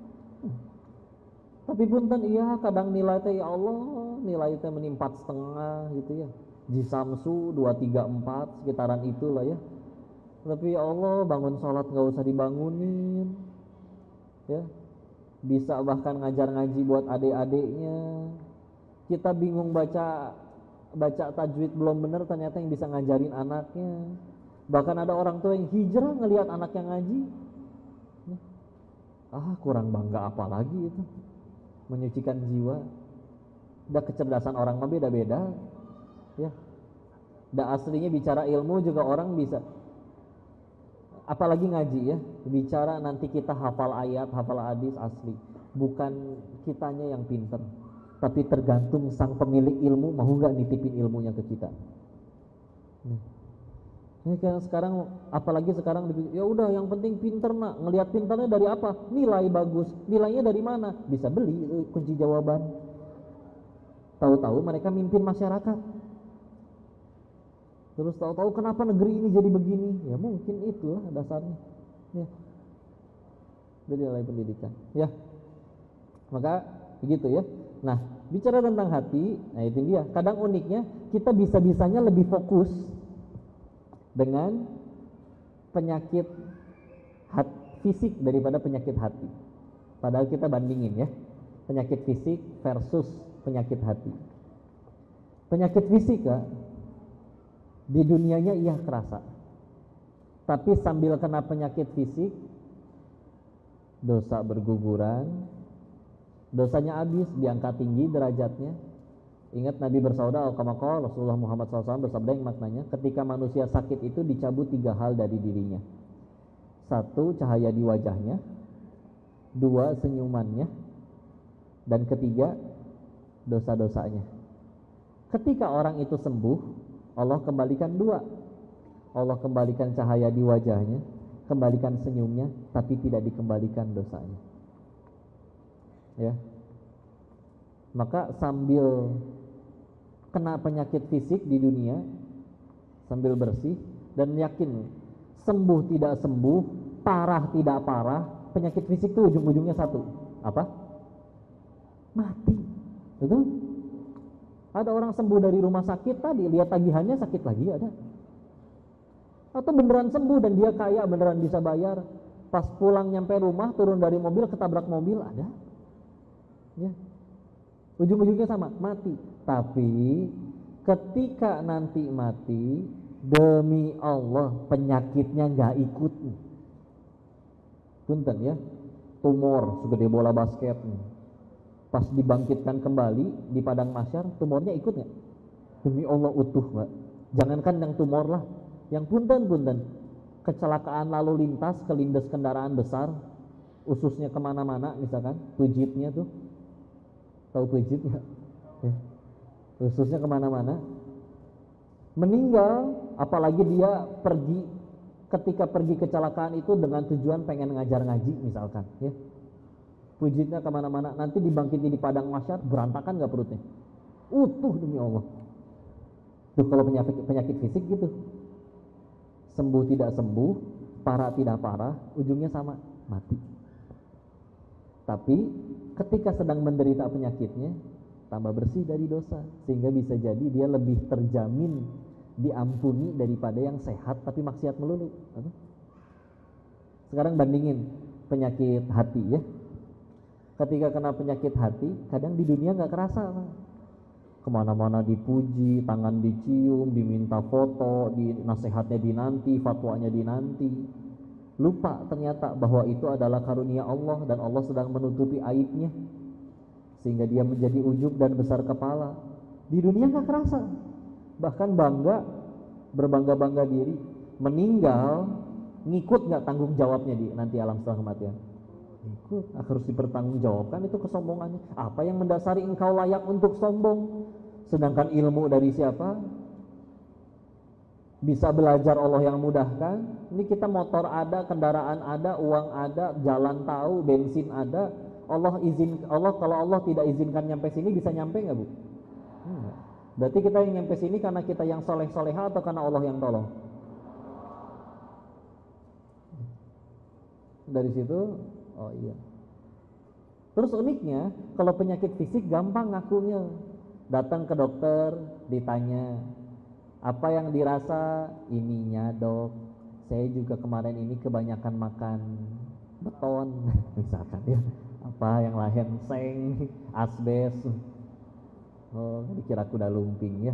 Tapi punten iya, kadang nilai teh ya Allah, nilai teh meni 4,5 gitu ya. Jisamsu 234 sekitaran itulah ya. Tapi ya Allah, bangun sholat nggak usah dibangunin, ya. Bisa bahkan ngajar ngaji buat adik-adiknya. Kita bingung baca tajwid belum bener, ternyata yang bisa ngajarin anaknya. Bahkan ada orang tua yang hijrah ngelihat anaknya ngaji. Kurang bangga apa lagi itu, menyucikan jiwa. Udah kecerdasan orang mah beda-beda, ya. Udah aslinya bicara ilmu juga orang bisa. Apalagi ngaji ya, bicara nanti kita hafal ayat, hafal hadis asli. Bukan kitanya yang pinter, tapi tergantung sang pemilik ilmu mau nggak nitipin ilmunya ke kita. Ini kan sekarang, apalagi sekarang ya udah yang penting pinter nak. Ngelihat pinternya dari apa? Nilai bagus. Nilainya dari mana? Bisa beli kunci jawaban. Tahu-tahu mereka mimpin masyarakat. Terus tahu-tahu kenapa negeri ini jadi begini? Ya mungkin itulah dasarnya. Ya. Dari nilai pendidikan. Ya. Maka begitu ya. Nah, bicara tentang hati, nah itu dia. Kadang uniknya kita bisa-bisanya lebih fokus dengan penyakit fisik daripada penyakit hati. Padahal kita bandingin ya. Penyakit fisik versus penyakit hati. Penyakit fisik ya, di dunianya iya kerasa, tapi sambil kena penyakit fisik, dosa berguguran, dosanya habis, diangkat tinggi derajatnya. Ingat Nabi bersabda, al-kamakol Rasulullah Muhammad SAW bersabda yang maknanya, ketika manusia sakit itu dicabut 3 hal dari dirinya. 1, cahaya di wajahnya. 2, senyumannya. Dan 3, dosa-dosanya. Ketika orang itu sembuh, Allah kembalikan 2. Allah kembalikan cahaya di wajahnya, kembalikan senyumnya, tapi tidak dikembalikan dosanya. Ya. Maka sambil kena penyakit fisik di dunia, sambil bersih dan yakin sembuh tidak sembuh, parah tidak parah, penyakit fisik itu ujung-ujungnya satu. Apa? Mati. Betul? Ada orang sembuh dari rumah sakit tadi, lihat tagihannya sakit lagi ada. Atau beneran sembuh dan dia kaya, beneran bisa bayar. Pas pulang nyampe rumah, turun dari mobil, ketabrak mobil, ada. Ya. Ujung-ujungnya sama, mati. Tapi ketika nanti mati, demi Allah penyakitnya nggak ikut. Punten ya, tumor segede bola basket. Pas dibangkitkan kembali di padang mahsyar, tumornya ikut nggak? Demi Allah utuh, Mbak. Jangankan yang tumor lah, yang punten kecelakaan lalu lintas, kelindes kendaraan besar, ususnya kemana-mana, misalkan pujitnya tuh, tahu pujit ya? Ususnya kemana-mana, meninggal. Apalagi dia ketika pergi kecelakaan itu dengan tujuan pengen ngajar ngaji misalkan, ya. Pujitnya kemana-mana, nanti dibangkiti di padang mahsyar, berantakan nggak perutnya? Utuh demi Allah. Tuh kalau penyakit fisik gitu, sembuh tidak sembuh, parah tidak parah, ujungnya sama, mati. Tapi ketika sedang menderita penyakitnya, tambah bersih dari dosa, sehingga bisa jadi dia lebih terjamin diampuni daripada yang sehat tapi maksiat melulu. Sekarang bandingin penyakit hati ya. Ketika kena penyakit hati, kadang di dunia nggak kerasa, kemana-mana dipuji, tangan dicium, diminta foto, nasihatnya dinanti, fatwanya dinanti. Lupa ternyata bahwa itu adalah karunia Allah dan Allah sedang menutupi aibnya, sehingga dia menjadi ujub dan besar kepala. Di dunia nggak kerasa, bahkan berbangga-bangga diri. meninggal ngikut nggak tanggung jawabnya di nanti alam setelah kematian? Ikut, harus dipertanggungjawabkan itu kesombongannya. Apa yang mendasari engkau layak untuk sombong? Sedangkan ilmu dari siapa? Bisa belajar Allah yang mudahkan. Ini kita motor ada, kendaraan ada, uang ada, jalan tahu, bensin ada. Allah kalau Allah tidak izinkan nyampe sini bisa nyampe nggak, Bu? Enggak. Berarti kita yang nyampe sini karena kita yang soleh-soleha atau karena Allah yang tolong? Dari situ, oh iya. Terus uniknya, kalau penyakit fisik gampang ngakunya. Datang ke dokter, ditanya, apa yang dirasa? Ininya dok, saya juga kemarin ini kebanyakan makan beton, misalkan ya. Apa yang lain, seng, asbes. Oh, dikira kuda lumping ya.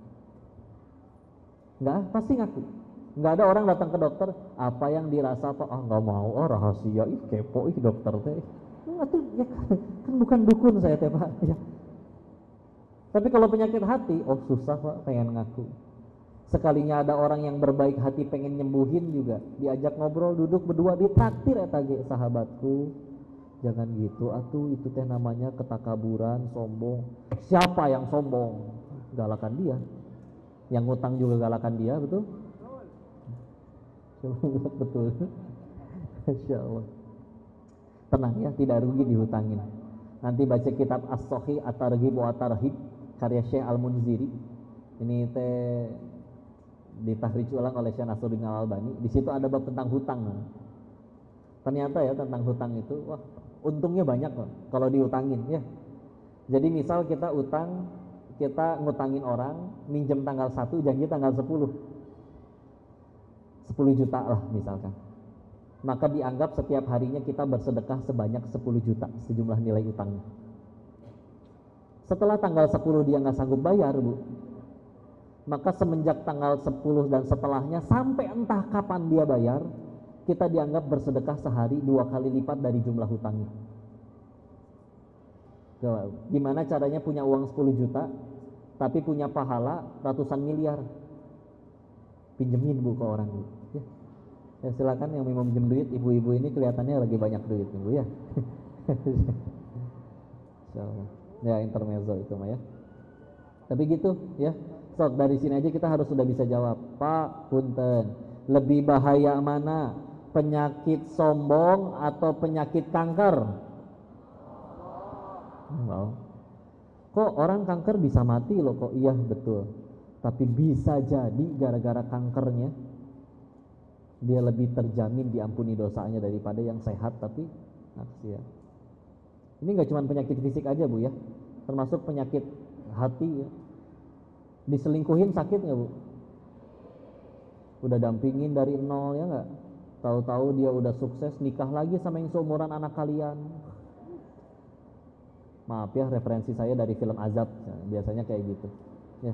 Enggak, pasti ngaku. Enggak ada orang datang ke dokter, apa yang dirasa Pak? Ah, enggak mau, oh rahasia, kepo dokter teh. Itu ya kan bukan dukun saya teh Pak ya. Tapi kalau penyakit hati, oh susah Pak, pengen ngaku. Sekalinya ada orang yang berbaik hati pengen nyembuhin juga, diajak ngobrol, duduk berdua, ditraktir eta ge sahabatku. Jangan gitu atuh, itu teh namanya ketakaburan, sombong. Siapa yang sombong? Galakan dia. Yang ngutang juga galakan dia, betul? Betul. Masya Allah. Tenang ya, tidak rugi dihutangin. Nanti baca kitab As-Sahih At-Targhib wa At-Tarhib karya Syekh Al-Munziri. Ini teh ditahrij ulang oleh Syekh Nasruddin Al-Albani. Di situ ada bab tentang hutang. Ternyata ya tentang hutang itu, wah, untungnya banyak loh kalau dihutangin ya. Jadi misal kita utang, kita ngutangin orang, minjem tanggal 1, janji tanggal 10 juta lah misalkan. Maka dianggap setiap harinya kita bersedekah sebanyak 10 juta sejumlah nilai utangnya. Setelah tanggal 10 dia nggak sanggup bayar, Bu, maka semenjak tanggal 10 dan setelahnya sampai entah kapan dia bayar, kita dianggap bersedekah sehari 2 kali lipat dari jumlah hutangnya. Gimana caranya punya uang 10 juta tapi punya pahala ratusan miliar? Pinjemin Bu ke orang, Bu ya. Ya silakan yang mau minjem duit, ibu-ibu ini kelihatannya lagi banyak duit nih Bu ya. Insyaallah. Ya intermezzo itu mah ya. Tapi gitu ya. Sok dari sini aja kita harus sudah bisa jawab. Pak, punten, lebih bahaya mana? Penyakit sombong atau penyakit kanker? Wow. Kok orang kanker bisa mati loh? Kok iya betul. Tapi bisa jadi gara-gara kankernya dia lebih terjamin diampuni dosanya daripada yang sehat tapi maksiat. Ini nggak cuma penyakit fisik aja Bu ya, termasuk penyakit hati ya. Diselingkuhin sakit nggak Bu? Udah dampingin dari nol ya nggak? Tahu-tahu dia udah sukses nikah lagi sama yang seumuran anak kalian. Maaf ya, referensi saya dari film Azab ya, biasanya kayak gitu ya.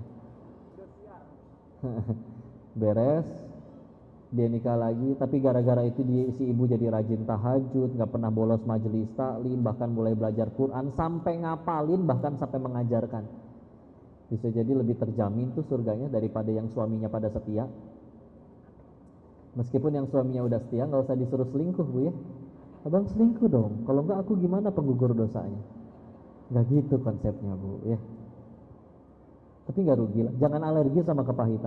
Beres, dia nikah lagi, tapi gara-gara itu si ibu jadi rajin tahajud, nggak pernah bolos majelis taklim, bahkan mulai belajar Quran sampai ngapalin, bahkan sampai mengajarkan. Bisa jadi lebih terjamin tuh surganya daripada yang suaminya pada setia. Meskipun yang suaminya udah setia, nggak usah disuruh selingkuh Bu ya. Abang selingkuh dong, kalau nggak aku gimana penggugur dosanya? Nggak gitu konsepnya Bu ya. Tapi nggak rugi lah, jangan alergi sama kepahitan.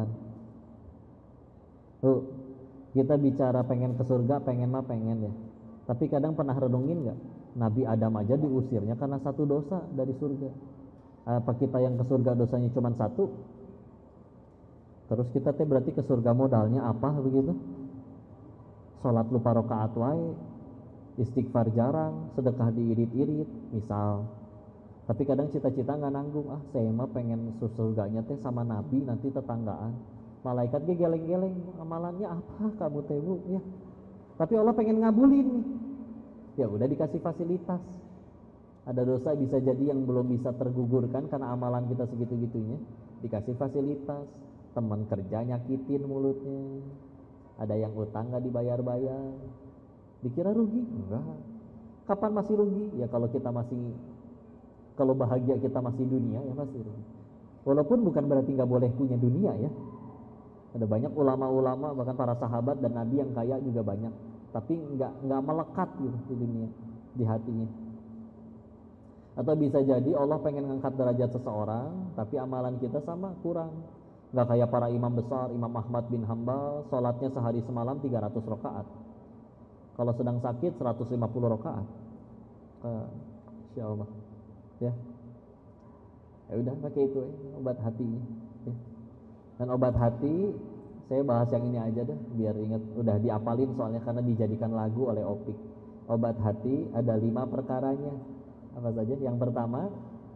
Kita bicara pengen ke surga, pengen ya. Tapi kadang pernah renungin nggak? Nabi Adam aja diusirnya karena satu dosa dari surga. Apa kita yang ke surga dosanya cuma satu? Terus kita teh berarti ke surga modalnya apa begitu? Sholat lupa rakaat wae, istighfar jarang, sedekah diirit-irit, misal. Tapi kadang cita-cita nggak nanggung, saya mah pengen surganya teh sama Nabi nanti tetanggaan. Malaikat dia geleng-geleng, amalannya apa kamu teh Bu ya. Tapi Allah pengen ngabulin nih. Ya udah dikasih fasilitas. Ada dosa bisa jadi yang belum bisa tergugurkan karena amalan kita segitu-gitunya, dikasih fasilitas. Teman kerja nyakitin mulutnya, ada yang utang nggak dibayar-bayar, dikira rugi? Enggak. Kapan masih rugi? Ya kalau bahagia kita masih dunia ya masih rugi. Walaupun bukan berarti nggak boleh punya dunia ya. Ada banyak ulama-ulama bahkan para sahabat dan nabi yang kaya juga banyak, tapi nggak melekat gitu di dunia, di hatinya. Atau bisa jadi Allah pengen ngangkat derajat seseorang, tapi amalan kita sama kurang. Nggak kayak para imam besar, Imam Ahmad bin Hambal, sholatnya sehari semalam 300 rakaat. Kalau sedang sakit 150 rakaat. Insya Allah. Ya. Ya udah pakai itu obat hatinya. Ya. Dan obat hati, saya bahas yang ini aja deh, biar ingat, udah diapalin soalnya karena dijadikan lagu oleh Opik. Obat hati ada 5 perkaranya. Apa saja? Yang pertama,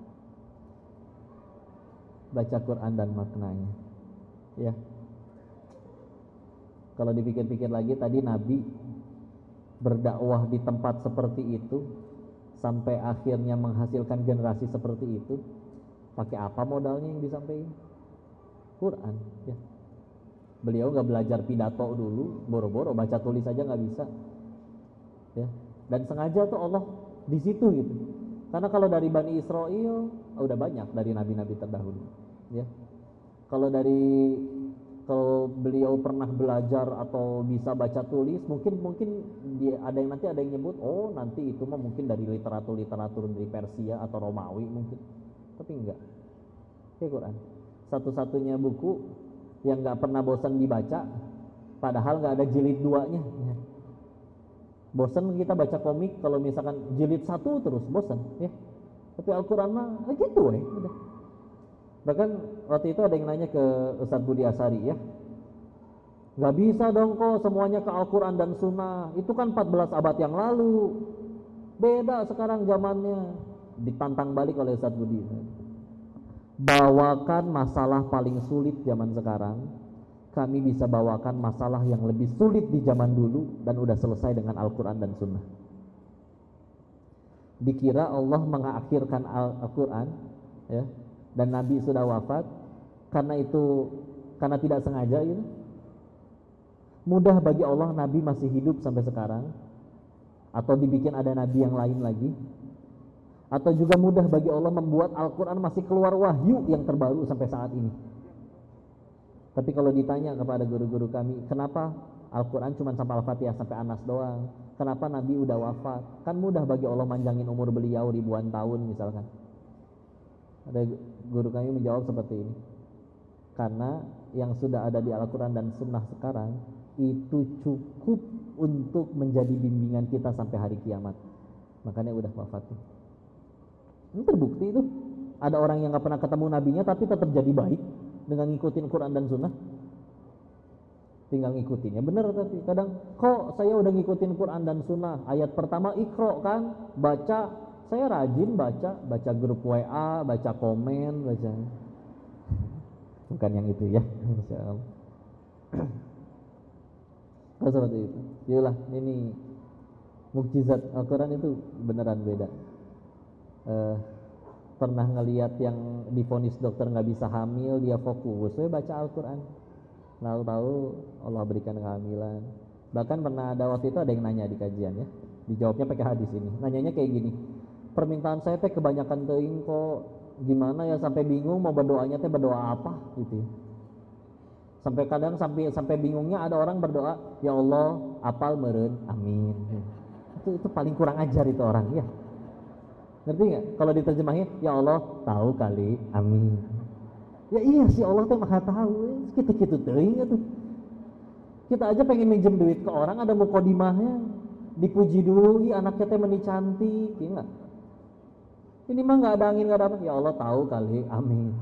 baca Quran dan maknanya. Ya. Kalau dipikir-pikir lagi, tadi Nabi berdakwah di tempat seperti itu sampai akhirnya menghasilkan generasi seperti itu, pakai apa modalnya yang disampaikan? Quran. Ya. Beliau nggak belajar pidato dulu, boro-boro baca tulis aja nggak bisa. Ya. Dan sengaja tuh Allah di situ gitu. Karena kalau dari Bani Israel udah banyak dari nabi-nabi terdahulu, ya. Kalau beliau pernah belajar atau bisa baca tulis, mungkin ada yang nyebut, oh nanti itu mah mungkin dari literatur dari Persia atau Romawi mungkin, tapi enggak. Oke, Quran satu-satunya buku yang nggak pernah bosan dibaca, padahal nggak ada jilid 2-nya. Ya. Bosan kita baca komik kalau misalkan jilid 1 terus bosan, ya. Tapi Al-Quran mah gitu udah. Bahkan waktu itu ada yang nanya ke Ustadz Budi Asari, ya, nggak bisa dong kok semuanya ke Al-Quran dan Sunnah, itu kan 14 abad yang lalu, beda sekarang zamannya. Ditantang balik oleh Ustadz Budi, bawakan masalah paling sulit zaman sekarang, kami bisa bawakan masalah yang lebih sulit di zaman dulu dan udah selesai dengan Al-Quran dan Sunnah. Dikira Allah mengakhirkan Al-Quran, ya, dan Nabi sudah wafat, karena tidak sengaja gitu. Mudah bagi Allah Nabi masih hidup sampai sekarang, atau dibikin ada Nabi yang lain lagi, atau juga mudah bagi Allah membuat Al-Quran masih keluar wahyu yang terbaru sampai saat ini. Tapi kalau ditanya kepada guru-guru kami, kenapa Al-Quran cuma sampai Al-Fatihah, sampai Anas doang, kenapa Nabi udah wafat? Kan mudah bagi Allah manjangin umur beliau ribuan tahun misalkan. Ada guru kami menjawab seperti ini, karena yang sudah ada di Al-Quran dan Sunnah sekarang itu cukup untuk menjadi bimbingan kita sampai hari kiamat. Makanya udah wafat. Ini terbukti itu. Ada orang yang gak pernah ketemu nabinya tapi tetap jadi baik dengan ngikutin Quran dan Sunnah. Tinggal ngikutinnya bener. Tapi kadang, kok saya udah ngikutin Quran dan Sunnah, ayat pertama Iqra kan, baca, saya rajin baca grup WA, baca komen, baca. Bukan yang itu ya, insya Allah. Seperti itu. Yalah, ini mukjizat Al-Quran itu beneran beda. Pernah ngelihat yang divonis dokter nggak bisa hamil, dia fokus, saya baca Al-Quran, tahu-tahu Allah berikan kehamilan. Bahkan pernah ada waktu itu ada yang nanya di kajian, ya, dijawabnya pakai hadis ini. Nanyanya kayak gini, permintaan saya teh kebanyakan teuing kok, gimana ya, sampai bingung mau berdoanya teh berdoa apa gitu ya. Sampai kadang sampai bingungnya ada orang berdoa, ya Allah apal meureun, amin. Itu paling kurang ajar itu orang, ya. Ngerti nggak? Kalau diterjemahnya, ya Allah tahu kali, amin. Ya iya sih, Allah tuh maha tahu. Gitu-gitu teuing atuh. Kita aja pengen minjem duit ke orang, ada mukodimahnya, dipuji dulu, iya anaknya teh meni cantik, ya enggak? Ini mah nggak ada angin nggak ada apa, ya Allah tahu kali, amin.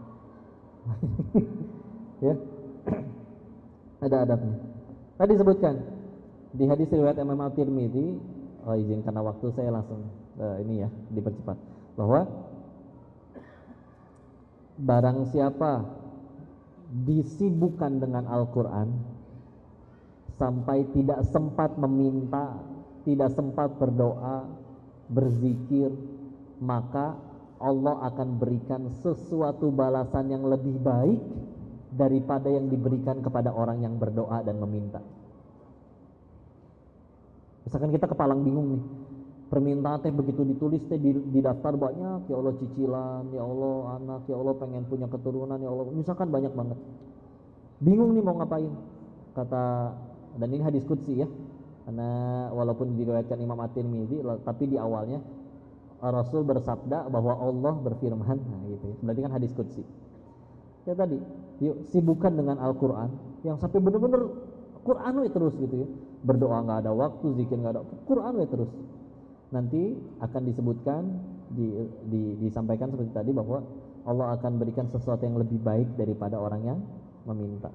Ya, ada adabnya. Tadi disebutkan di hadis riwayat Imam At-Tirmidzi, izin karena waktu saya langsung ini ya dipercepat, bahwa barang siapa disibukkan dengan Al-Quran sampai tidak sempat meminta, tidak sempat berdoa, berzikir, maka Allah akan berikan sesuatu balasan yang lebih baik daripada yang diberikan kepada orang yang berdoa dan meminta. Misalkan kita kepalang bingung nih, permintaan teh begitu ditulis teh di daftar banyak, ya Allah cicilan, ya Allah anak, ya Allah pengen punya keturunan, ya Allah, misalkan banyak banget. bingung nih mau ngapain. Kata, dan ini hadis qudsi ya, karena walaupun diriwayatkan Imam At-Tirmidzi, tapi di awalnya Rasul bersabda bahwa Allah berfirman, nah gitu ya. Berarti kan hadis qudsi. Ya tadi, yuk sibukkan dengan Al-Quran yang sampai bener-bener Quran we terus gitu ya. Berdoa nggak ada waktu, zikir nggak ada, Quran we terus. Nanti akan disebutkan, disampaikan seperti tadi bahwa Allah akan berikan sesuatu yang lebih baik daripada orang yang meminta.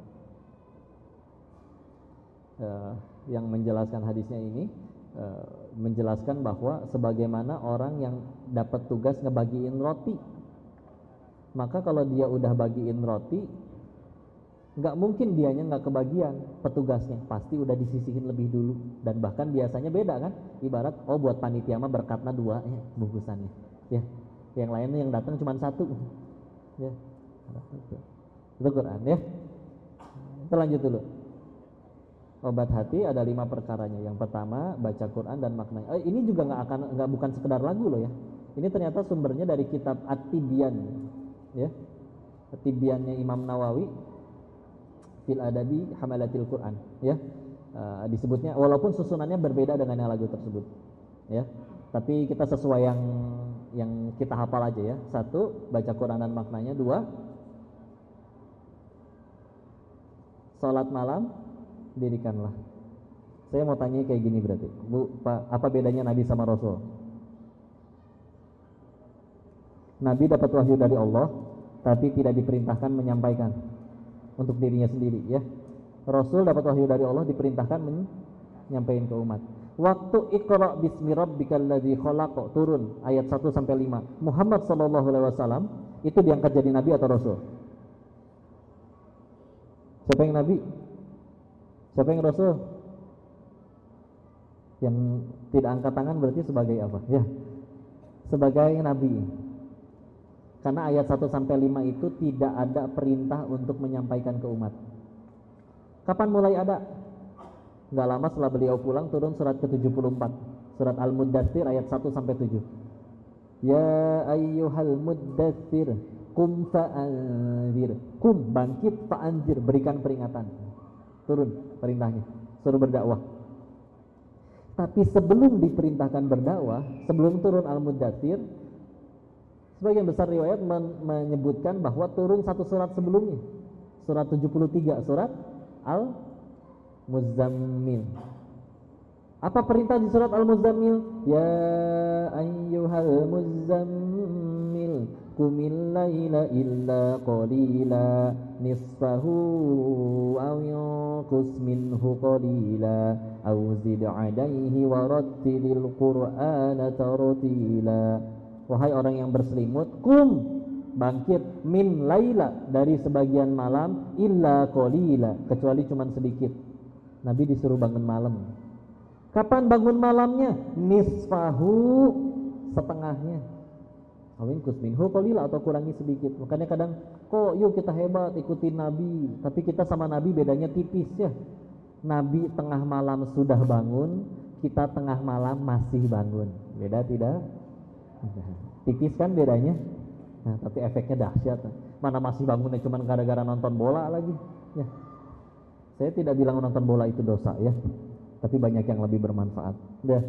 Yang menjelaskan hadisnya ini menjelaskan bahwa sebagaimana orang yang dapat tugas ngebagiin roti, maka kalau dia udah bagiin roti, nggak mungkin dianya nggak kebagian, petugasnya pasti udah disisihin lebih dulu. Dan bahkan biasanya beda kan, ibarat oh buat panitia mah berkatnya 2 ya bungkusannya ya, yang lainnya yang datang cuma 1 ya. Itu Quran ya. Kita lanjut dulu. Obat hati ada 5 perkaranya. Yang pertama baca Quran dan maknanya. Ini juga nggak bukan sekedar lagu loh ya. Ini ternyata sumbernya dari kitab At-Tibyan ya. At-Tibyannya Imam Nawawi fil adabi hamalatil Quran ya. Disebutnya walaupun susunannya berbeda dengan yang lagu tersebut ya. Tapi kita sesuai yang kita hafal aja ya. 1, baca Quran dan maknanya. 2, salat malam dirikanlah. Saya mau tanya kayak gini berarti, Bu, Pak, apa bedanya Nabi sama Rasul? Nabi dapat wahyu dari Allah, tapi tidak diperintahkan menyampaikan untuk dirinya sendiri ya. Rasul dapat wahyu dari Allah, diperintahkan menyampaikan ke umat. Waktu Iqra bismi rabbikal ladzi khalaq turun ayat 1 sampai 5. Muhammad sallallahu alaihi wasallam itu diangkat jadi nabi atau rasul? Siapa yang nabi? Siapa yang rasul? Yang tidak angkat tangan berarti sebagai apa? Ya. Sebagai nabi. Karena ayat 1 sampai 5 itu tidak ada perintah untuk menyampaikan ke umat. Kapan mulai ada? Enggak lama setelah beliau pulang turun surat ke-74. Surat Al-Muddatsir ayat 1 sampai 7. Ya ayyuhal muddatsir qum fa'anzir. Qum bangkit, fa'anzir berikan peringatan. Turun perintahnya, suruh berdakwah. Tapi sebelum diperintahkan berdakwah, sebelum turun Al-Muddatsir, sebagian besar riwayat menyebutkan bahwa turun 1 surat sebelumnya, surat 73, surat Al-Muzammil. Apa perintah di surat Al-Muzammil? Ya ayyuhal muzammil qumil laila illa qalila nisfahu aw yanqus minhu qalila aw zid 'alaihi wa rattilil qur'ana tartila. Wahai orang yang berselimut, bangkit, min laila dari sebagian malam, illa qalila kecuali cuman sedikit. Nabi disuruh bangun malam. Kapan bangun malamnya? Nisfahu setengahnya. Awin kusminhu qalila atau kurangi sedikit. Makanya kadang kok yuk kita hebat ikutin Nabi, tapi kita sama Nabi bedanya tipis ya. Nabi tengah malam sudah bangun, kita tengah malam masih bangun. Beda tidak? Tipis kan bedanya. Nah, tapi efeknya dahsyat. Mana masih bangunnya cuma gara-gara nonton bola lagi. Ya. Saya tidak bilang nonton bola itu dosa ya, tapi banyak yang lebih bermanfaat. Dah.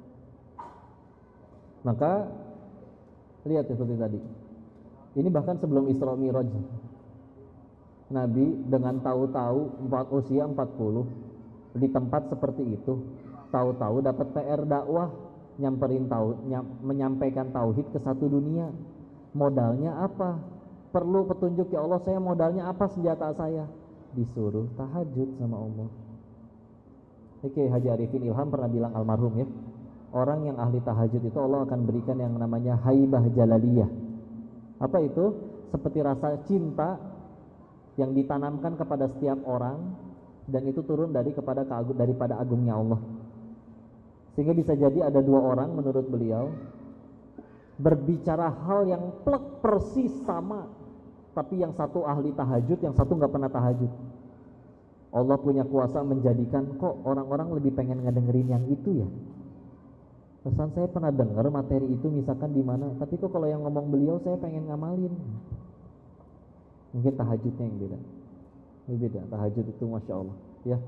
Maka lihat seperti tadi. Ini bahkan sebelum Isra Mi'raj. Nabi dengan tahu-tahu usia 40 di tempat seperti itu, tahu-tahu dapat PR dakwah, menyampaikan tauhid ke satu dunia. Modalnya apa? Perlu petunjuk ya Allah, saya modalnya apa senjata saya? Disuruh tahajud sama Allah. Oke, Haji Arifin Ilham pernah bilang, almarhum ya, orang yang ahli tahajud itu Allah akan berikan yang namanya haibah jalaliyah. Apa itu? Seperti rasa cinta yang ditanamkan kepada setiap orang, dan itu turun daripada agungnya Allah. Sehingga bisa jadi ada 2 orang menurut beliau berbicara hal yang plek persis sama, tapi yang satu ahli tahajud, yang satu nggak pernah tahajud. Allah punya kuasa menjadikan kok orang-orang lebih pengen ngedengerin yang itu ya. Pesan saya pernah dengar materi itu misalkan di mana, tapi kok kalau yang ngomong beliau saya pengen ngamalin. Mungkin tahajudnya yang beda. Beda. Tahajud itu masya Allah, ya.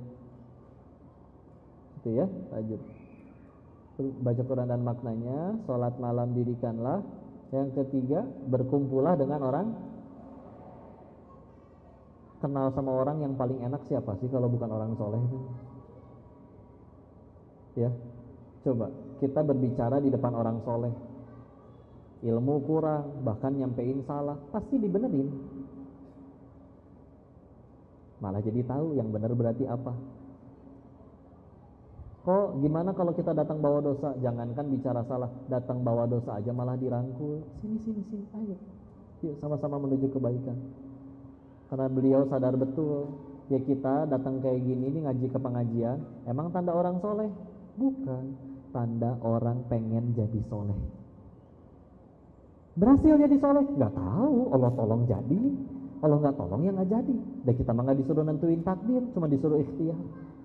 Itu ya, tahajud. Baca Quran dan maknanya, sholat malam dirikanlah. Yang ketiga, berkumpullah dengan orang. Kenal sama orang yang paling enak siapa sih kalau bukan orang soleh itu? Ya, coba kita berbicara di depan orang soleh, ilmu kurang, bahkan nyampein salah, pasti dibenerin. Malah jadi tahu yang benar berarti apa. Kok gimana kalau kita datang bawa dosa? Jangankan bicara salah, datang bawa dosa aja malah dirangkul. Sini, ayo. Yuk sama-sama menuju kebaikan. Karena beliau sadar betul, ya kita datang kayak gini nih ngaji ke pengajian, emang tanda orang soleh? Bukan, tanda orang pengen jadi soleh. Berhasil jadi soleh? Gak tahu, Allah tolong jadi. Allah gak tolong ya gak jadi. Dan kita mah gak disuruh nentuin takdir, cuma disuruh ikhtiar.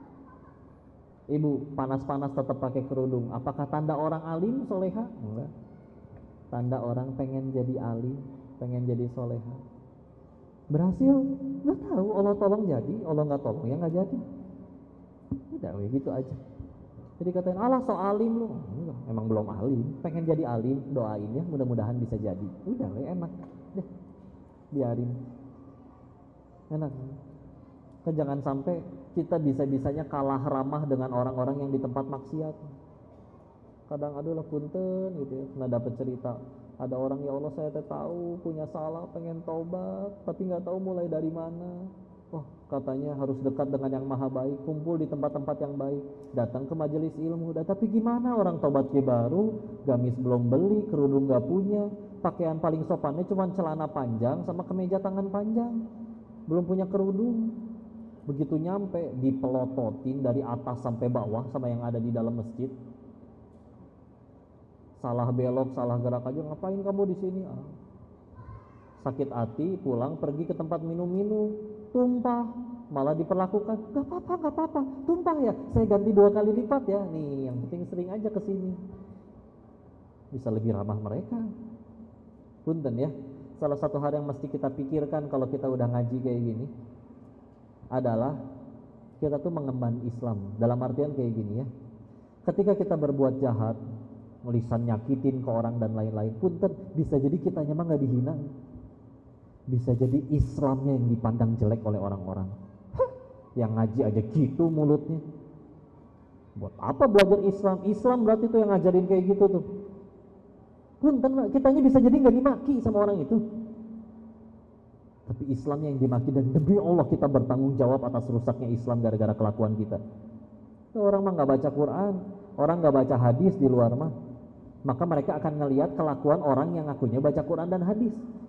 Ibu panas-panas tetap pakai kerudung, apakah tanda orang alim soleha? Enggak. Tanda orang pengen jadi alim, pengen jadi soleha. Berhasil? Nggak tahu, Allah tolong jadi, Allah nggak tolong ya nggak jadi. Udah gitu aja. Jadi katain Allah so alim lu, enggak, emang belum alim, pengen jadi alim, doain ya mudah-mudahan bisa jadi. Udah enak deh, biarin enak. Kan jangan sampai kita bisa-bisanya kalah ramah dengan orang-orang yang di tempat maksiat. Kadang adalah punten gitu ya, pernah dapat cerita ada orang, ya Allah saya tahu punya salah, pengen taubat tapi nggak tahu mulai dari mana. Oh katanya harus dekat dengan yang maha baik, kumpul di tempat-tempat yang baik, datang ke majelis ilmu. Tapi gimana orang taubat baru, gamis belum beli, kerudung nggak punya, pakaian paling sopannya cuma celana panjang sama kemeja tangan panjang, belum punya kerudung. Begitu nyampe dipelototin dari atas sampai bawah sama yang ada di dalam masjid. Salah belok, salah gerak aja, ngapain kamu di sini? Sakit hati, pulang pergi ke tempat minum-minum, tumpah, malah diperlakukan, gak apa-apa, tumpah ya, saya ganti 2 kali lipat ya. Nih, yang penting sering aja ke sini. Bisa lebih ramah mereka. Punten ya. Salah satu hal yang mesti kita pikirkan kalau kita udah ngaji kayak gini adalah kita tuh mengemban Islam. Dalam artian kayak gini ya. Ketika kita berbuat jahat, lisan nyakitin ke orang dan lain-lain, punten, bisa jadi kitanya mah gak dihina, bisa jadi Islamnya yang dipandang jelek oleh orang-orang. Yang ngaji aja gitu mulutnya, buat apa belajar Islam? Islam berarti tuh yang ngajarin kayak gitu tuh. Punten, kitanya bisa jadi gak dimaki sama orang itu, tapi Islamnya yang dimaki, dan demi Allah kita bertanggung jawab atas rusaknya Islam gara-gara kelakuan kita. Orang mah gak baca Quran, orang gak baca hadis di luar mah, maka mereka akan ngelihat kelakuan orang yang ngakunya baca Quran dan hadis.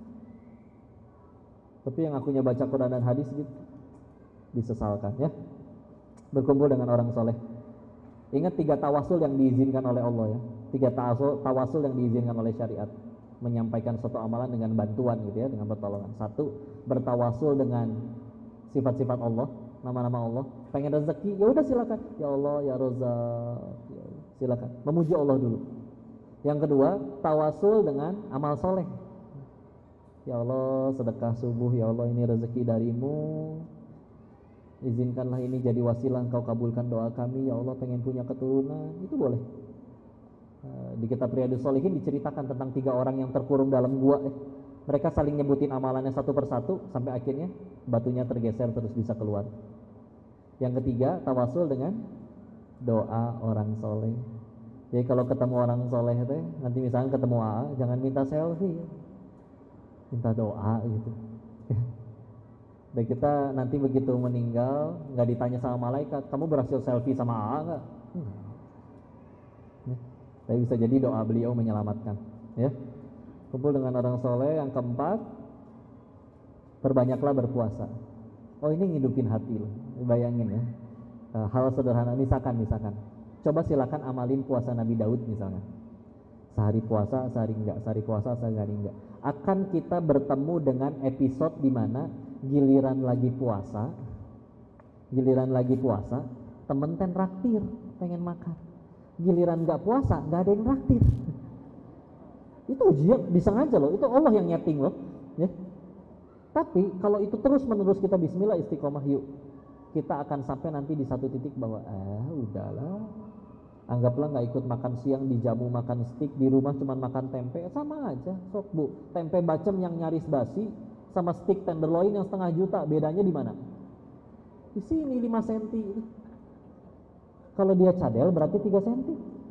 Tapi yang ngakunya baca Quran dan hadis gitu, disesalkan ya. Berkumpul dengan orang soleh. Ingat 3 tawasul yang diizinkan oleh Allah ya. 3 tawasul yang diizinkan oleh syariat. Menyampaikan suatu amalan dengan bantuan gitu ya, dengan pertolongan. 1, bertawasul dengan sifat-sifat Allah, nama-nama Allah. Pengen rezeki, ya udah silakan. Ya Allah, ya Razak, ya Allah. Silakan. Memuji Allah dulu. Yang kedua, tawasul dengan amal soleh. Ya Allah, sedekah subuh, ya Allah ini rezeki darimu, izinkanlah ini jadi wasilah engkau kabulkan doa kami, ya Allah pengen punya keturunan. Itu boleh. Di kitab Riyadhus Shalihin diceritakan tentang 3 orang yang terkurung dalam gua. Mereka saling nyebutin amalannya satu persatu sampai akhirnya batunya tergeser terus bisa keluar. Yang ketiga, tawasul dengan doa orang soleh. Jadi kalau ketemu orang soleh teh, nanti misalnya ketemu AA, jangan minta selfie, minta doa gitu. Dan kita nanti begitu meninggal, nggak ditanya sama malaikat, kamu berhasil selfie sama AA nggak? Tapi bisa jadi doa beliau menyelamatkan. Ya, kumpul dengan orang soleh. Yang keempat, perbanyaklah berpuasa. Oh ini ngidupin hati loh, bayangin ya. Hal sederhana, misalkan. Coba silakan amalin puasa Nabi Daud misalnya. Sehari puasa, sehari enggak, sehari puasa, sehari enggak. Akan kita bertemu dengan episode di mana giliran lagi puasa, temen ten raktir, pengen makan. Giliran enggak puasa, enggak ada yang raktir. Itu ujian, disengaja loh, itu Allah yang nyeting loh, ya. Tapi kalau itu terus menerus kita bismillah istiqomah yuk, kita akan sampai nanti di satu titik bahwa udahlah, anggaplah nggak ikut makan siang, dijamu makan steak, di rumah cuma makan tempe, sama aja. Sok bu, tempe bacem yang nyaris basi sama steak tenderloin yang setengah juta, bedanya di mana? Di sini 5 cm. Kalau dia cadel berarti 3 cm.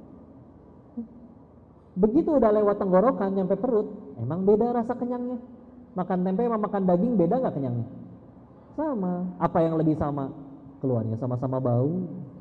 Begitu udah lewat tenggorokan nyampe perut, emang beda rasa kenyangnya. Makan tempe sama makan daging beda nggak kenyangnya? Sama. Apa yang lebih sama? Keluarnya sama-sama bau.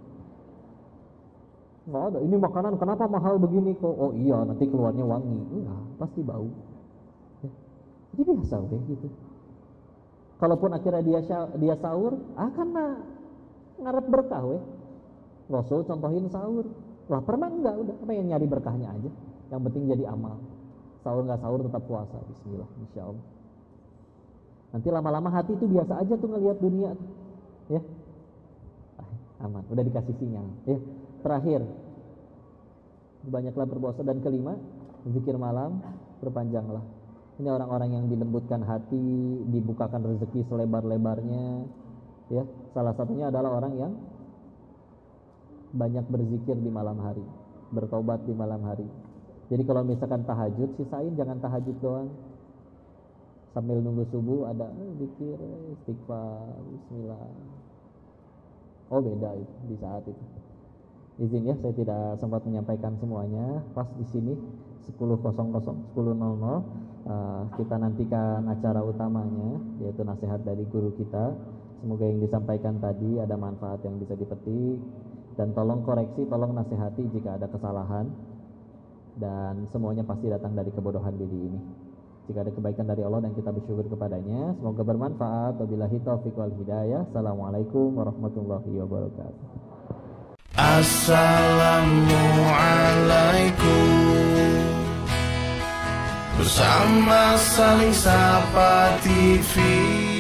Nggak ada, ini makanan kenapa mahal begini kok? Oh iya, nanti keluarnya wangi. Enggak, pasti bau. Jadi biasa weh gitu. Kalaupun akhirnya dia sahur, karena ngarep berkah weh. Rasul contohin sahur. Lapar mah enggak, udah apa yang nyari berkahnya aja. Yang penting jadi amal. Sahur nggak sahur tetap puasa. Bismillah, insya Allah. Nanti lama-lama hati itu biasa aja tuh ngelihat dunia tuh. Ya. Aman, udah dikasih sinyal. Ya. Terakhir, banyaklah berpuasa. Dan kelima, zikir malam, perpanjanglah. Ini orang-orang yang dilembutkan hati, dibukakan rezeki selebar-lebarnya. Ya, salah satunya adalah orang yang banyak berzikir di malam hari, bertobat di malam hari. Jadi kalau misalkan tahajud, sisain jangan tahajud doang. Sambil nunggu subuh ada zikir, istighfar, bismillah. Oh beda itu di saat itu. Izin ya, saya tidak sempat menyampaikan semuanya. Pas di sini 10.00 kita nantikan acara utamanya, yaitu nasihat dari guru kita. Semoga yang disampaikan tadi ada manfaat yang bisa dipetik. Dan tolong koreksi, tolong nasihati jika ada kesalahan. Dan semuanya pasti datang dari kebodohan diri ini. Jika ada kebaikan dari Allah dan kita bersyukur kepadanya, semoga bermanfaat. Wabillahi taufiq wal hidayah. Assalamualaikum warahmatullahi wabarakatuh. Assalamualaikum. Bersama Saling Sapa TV.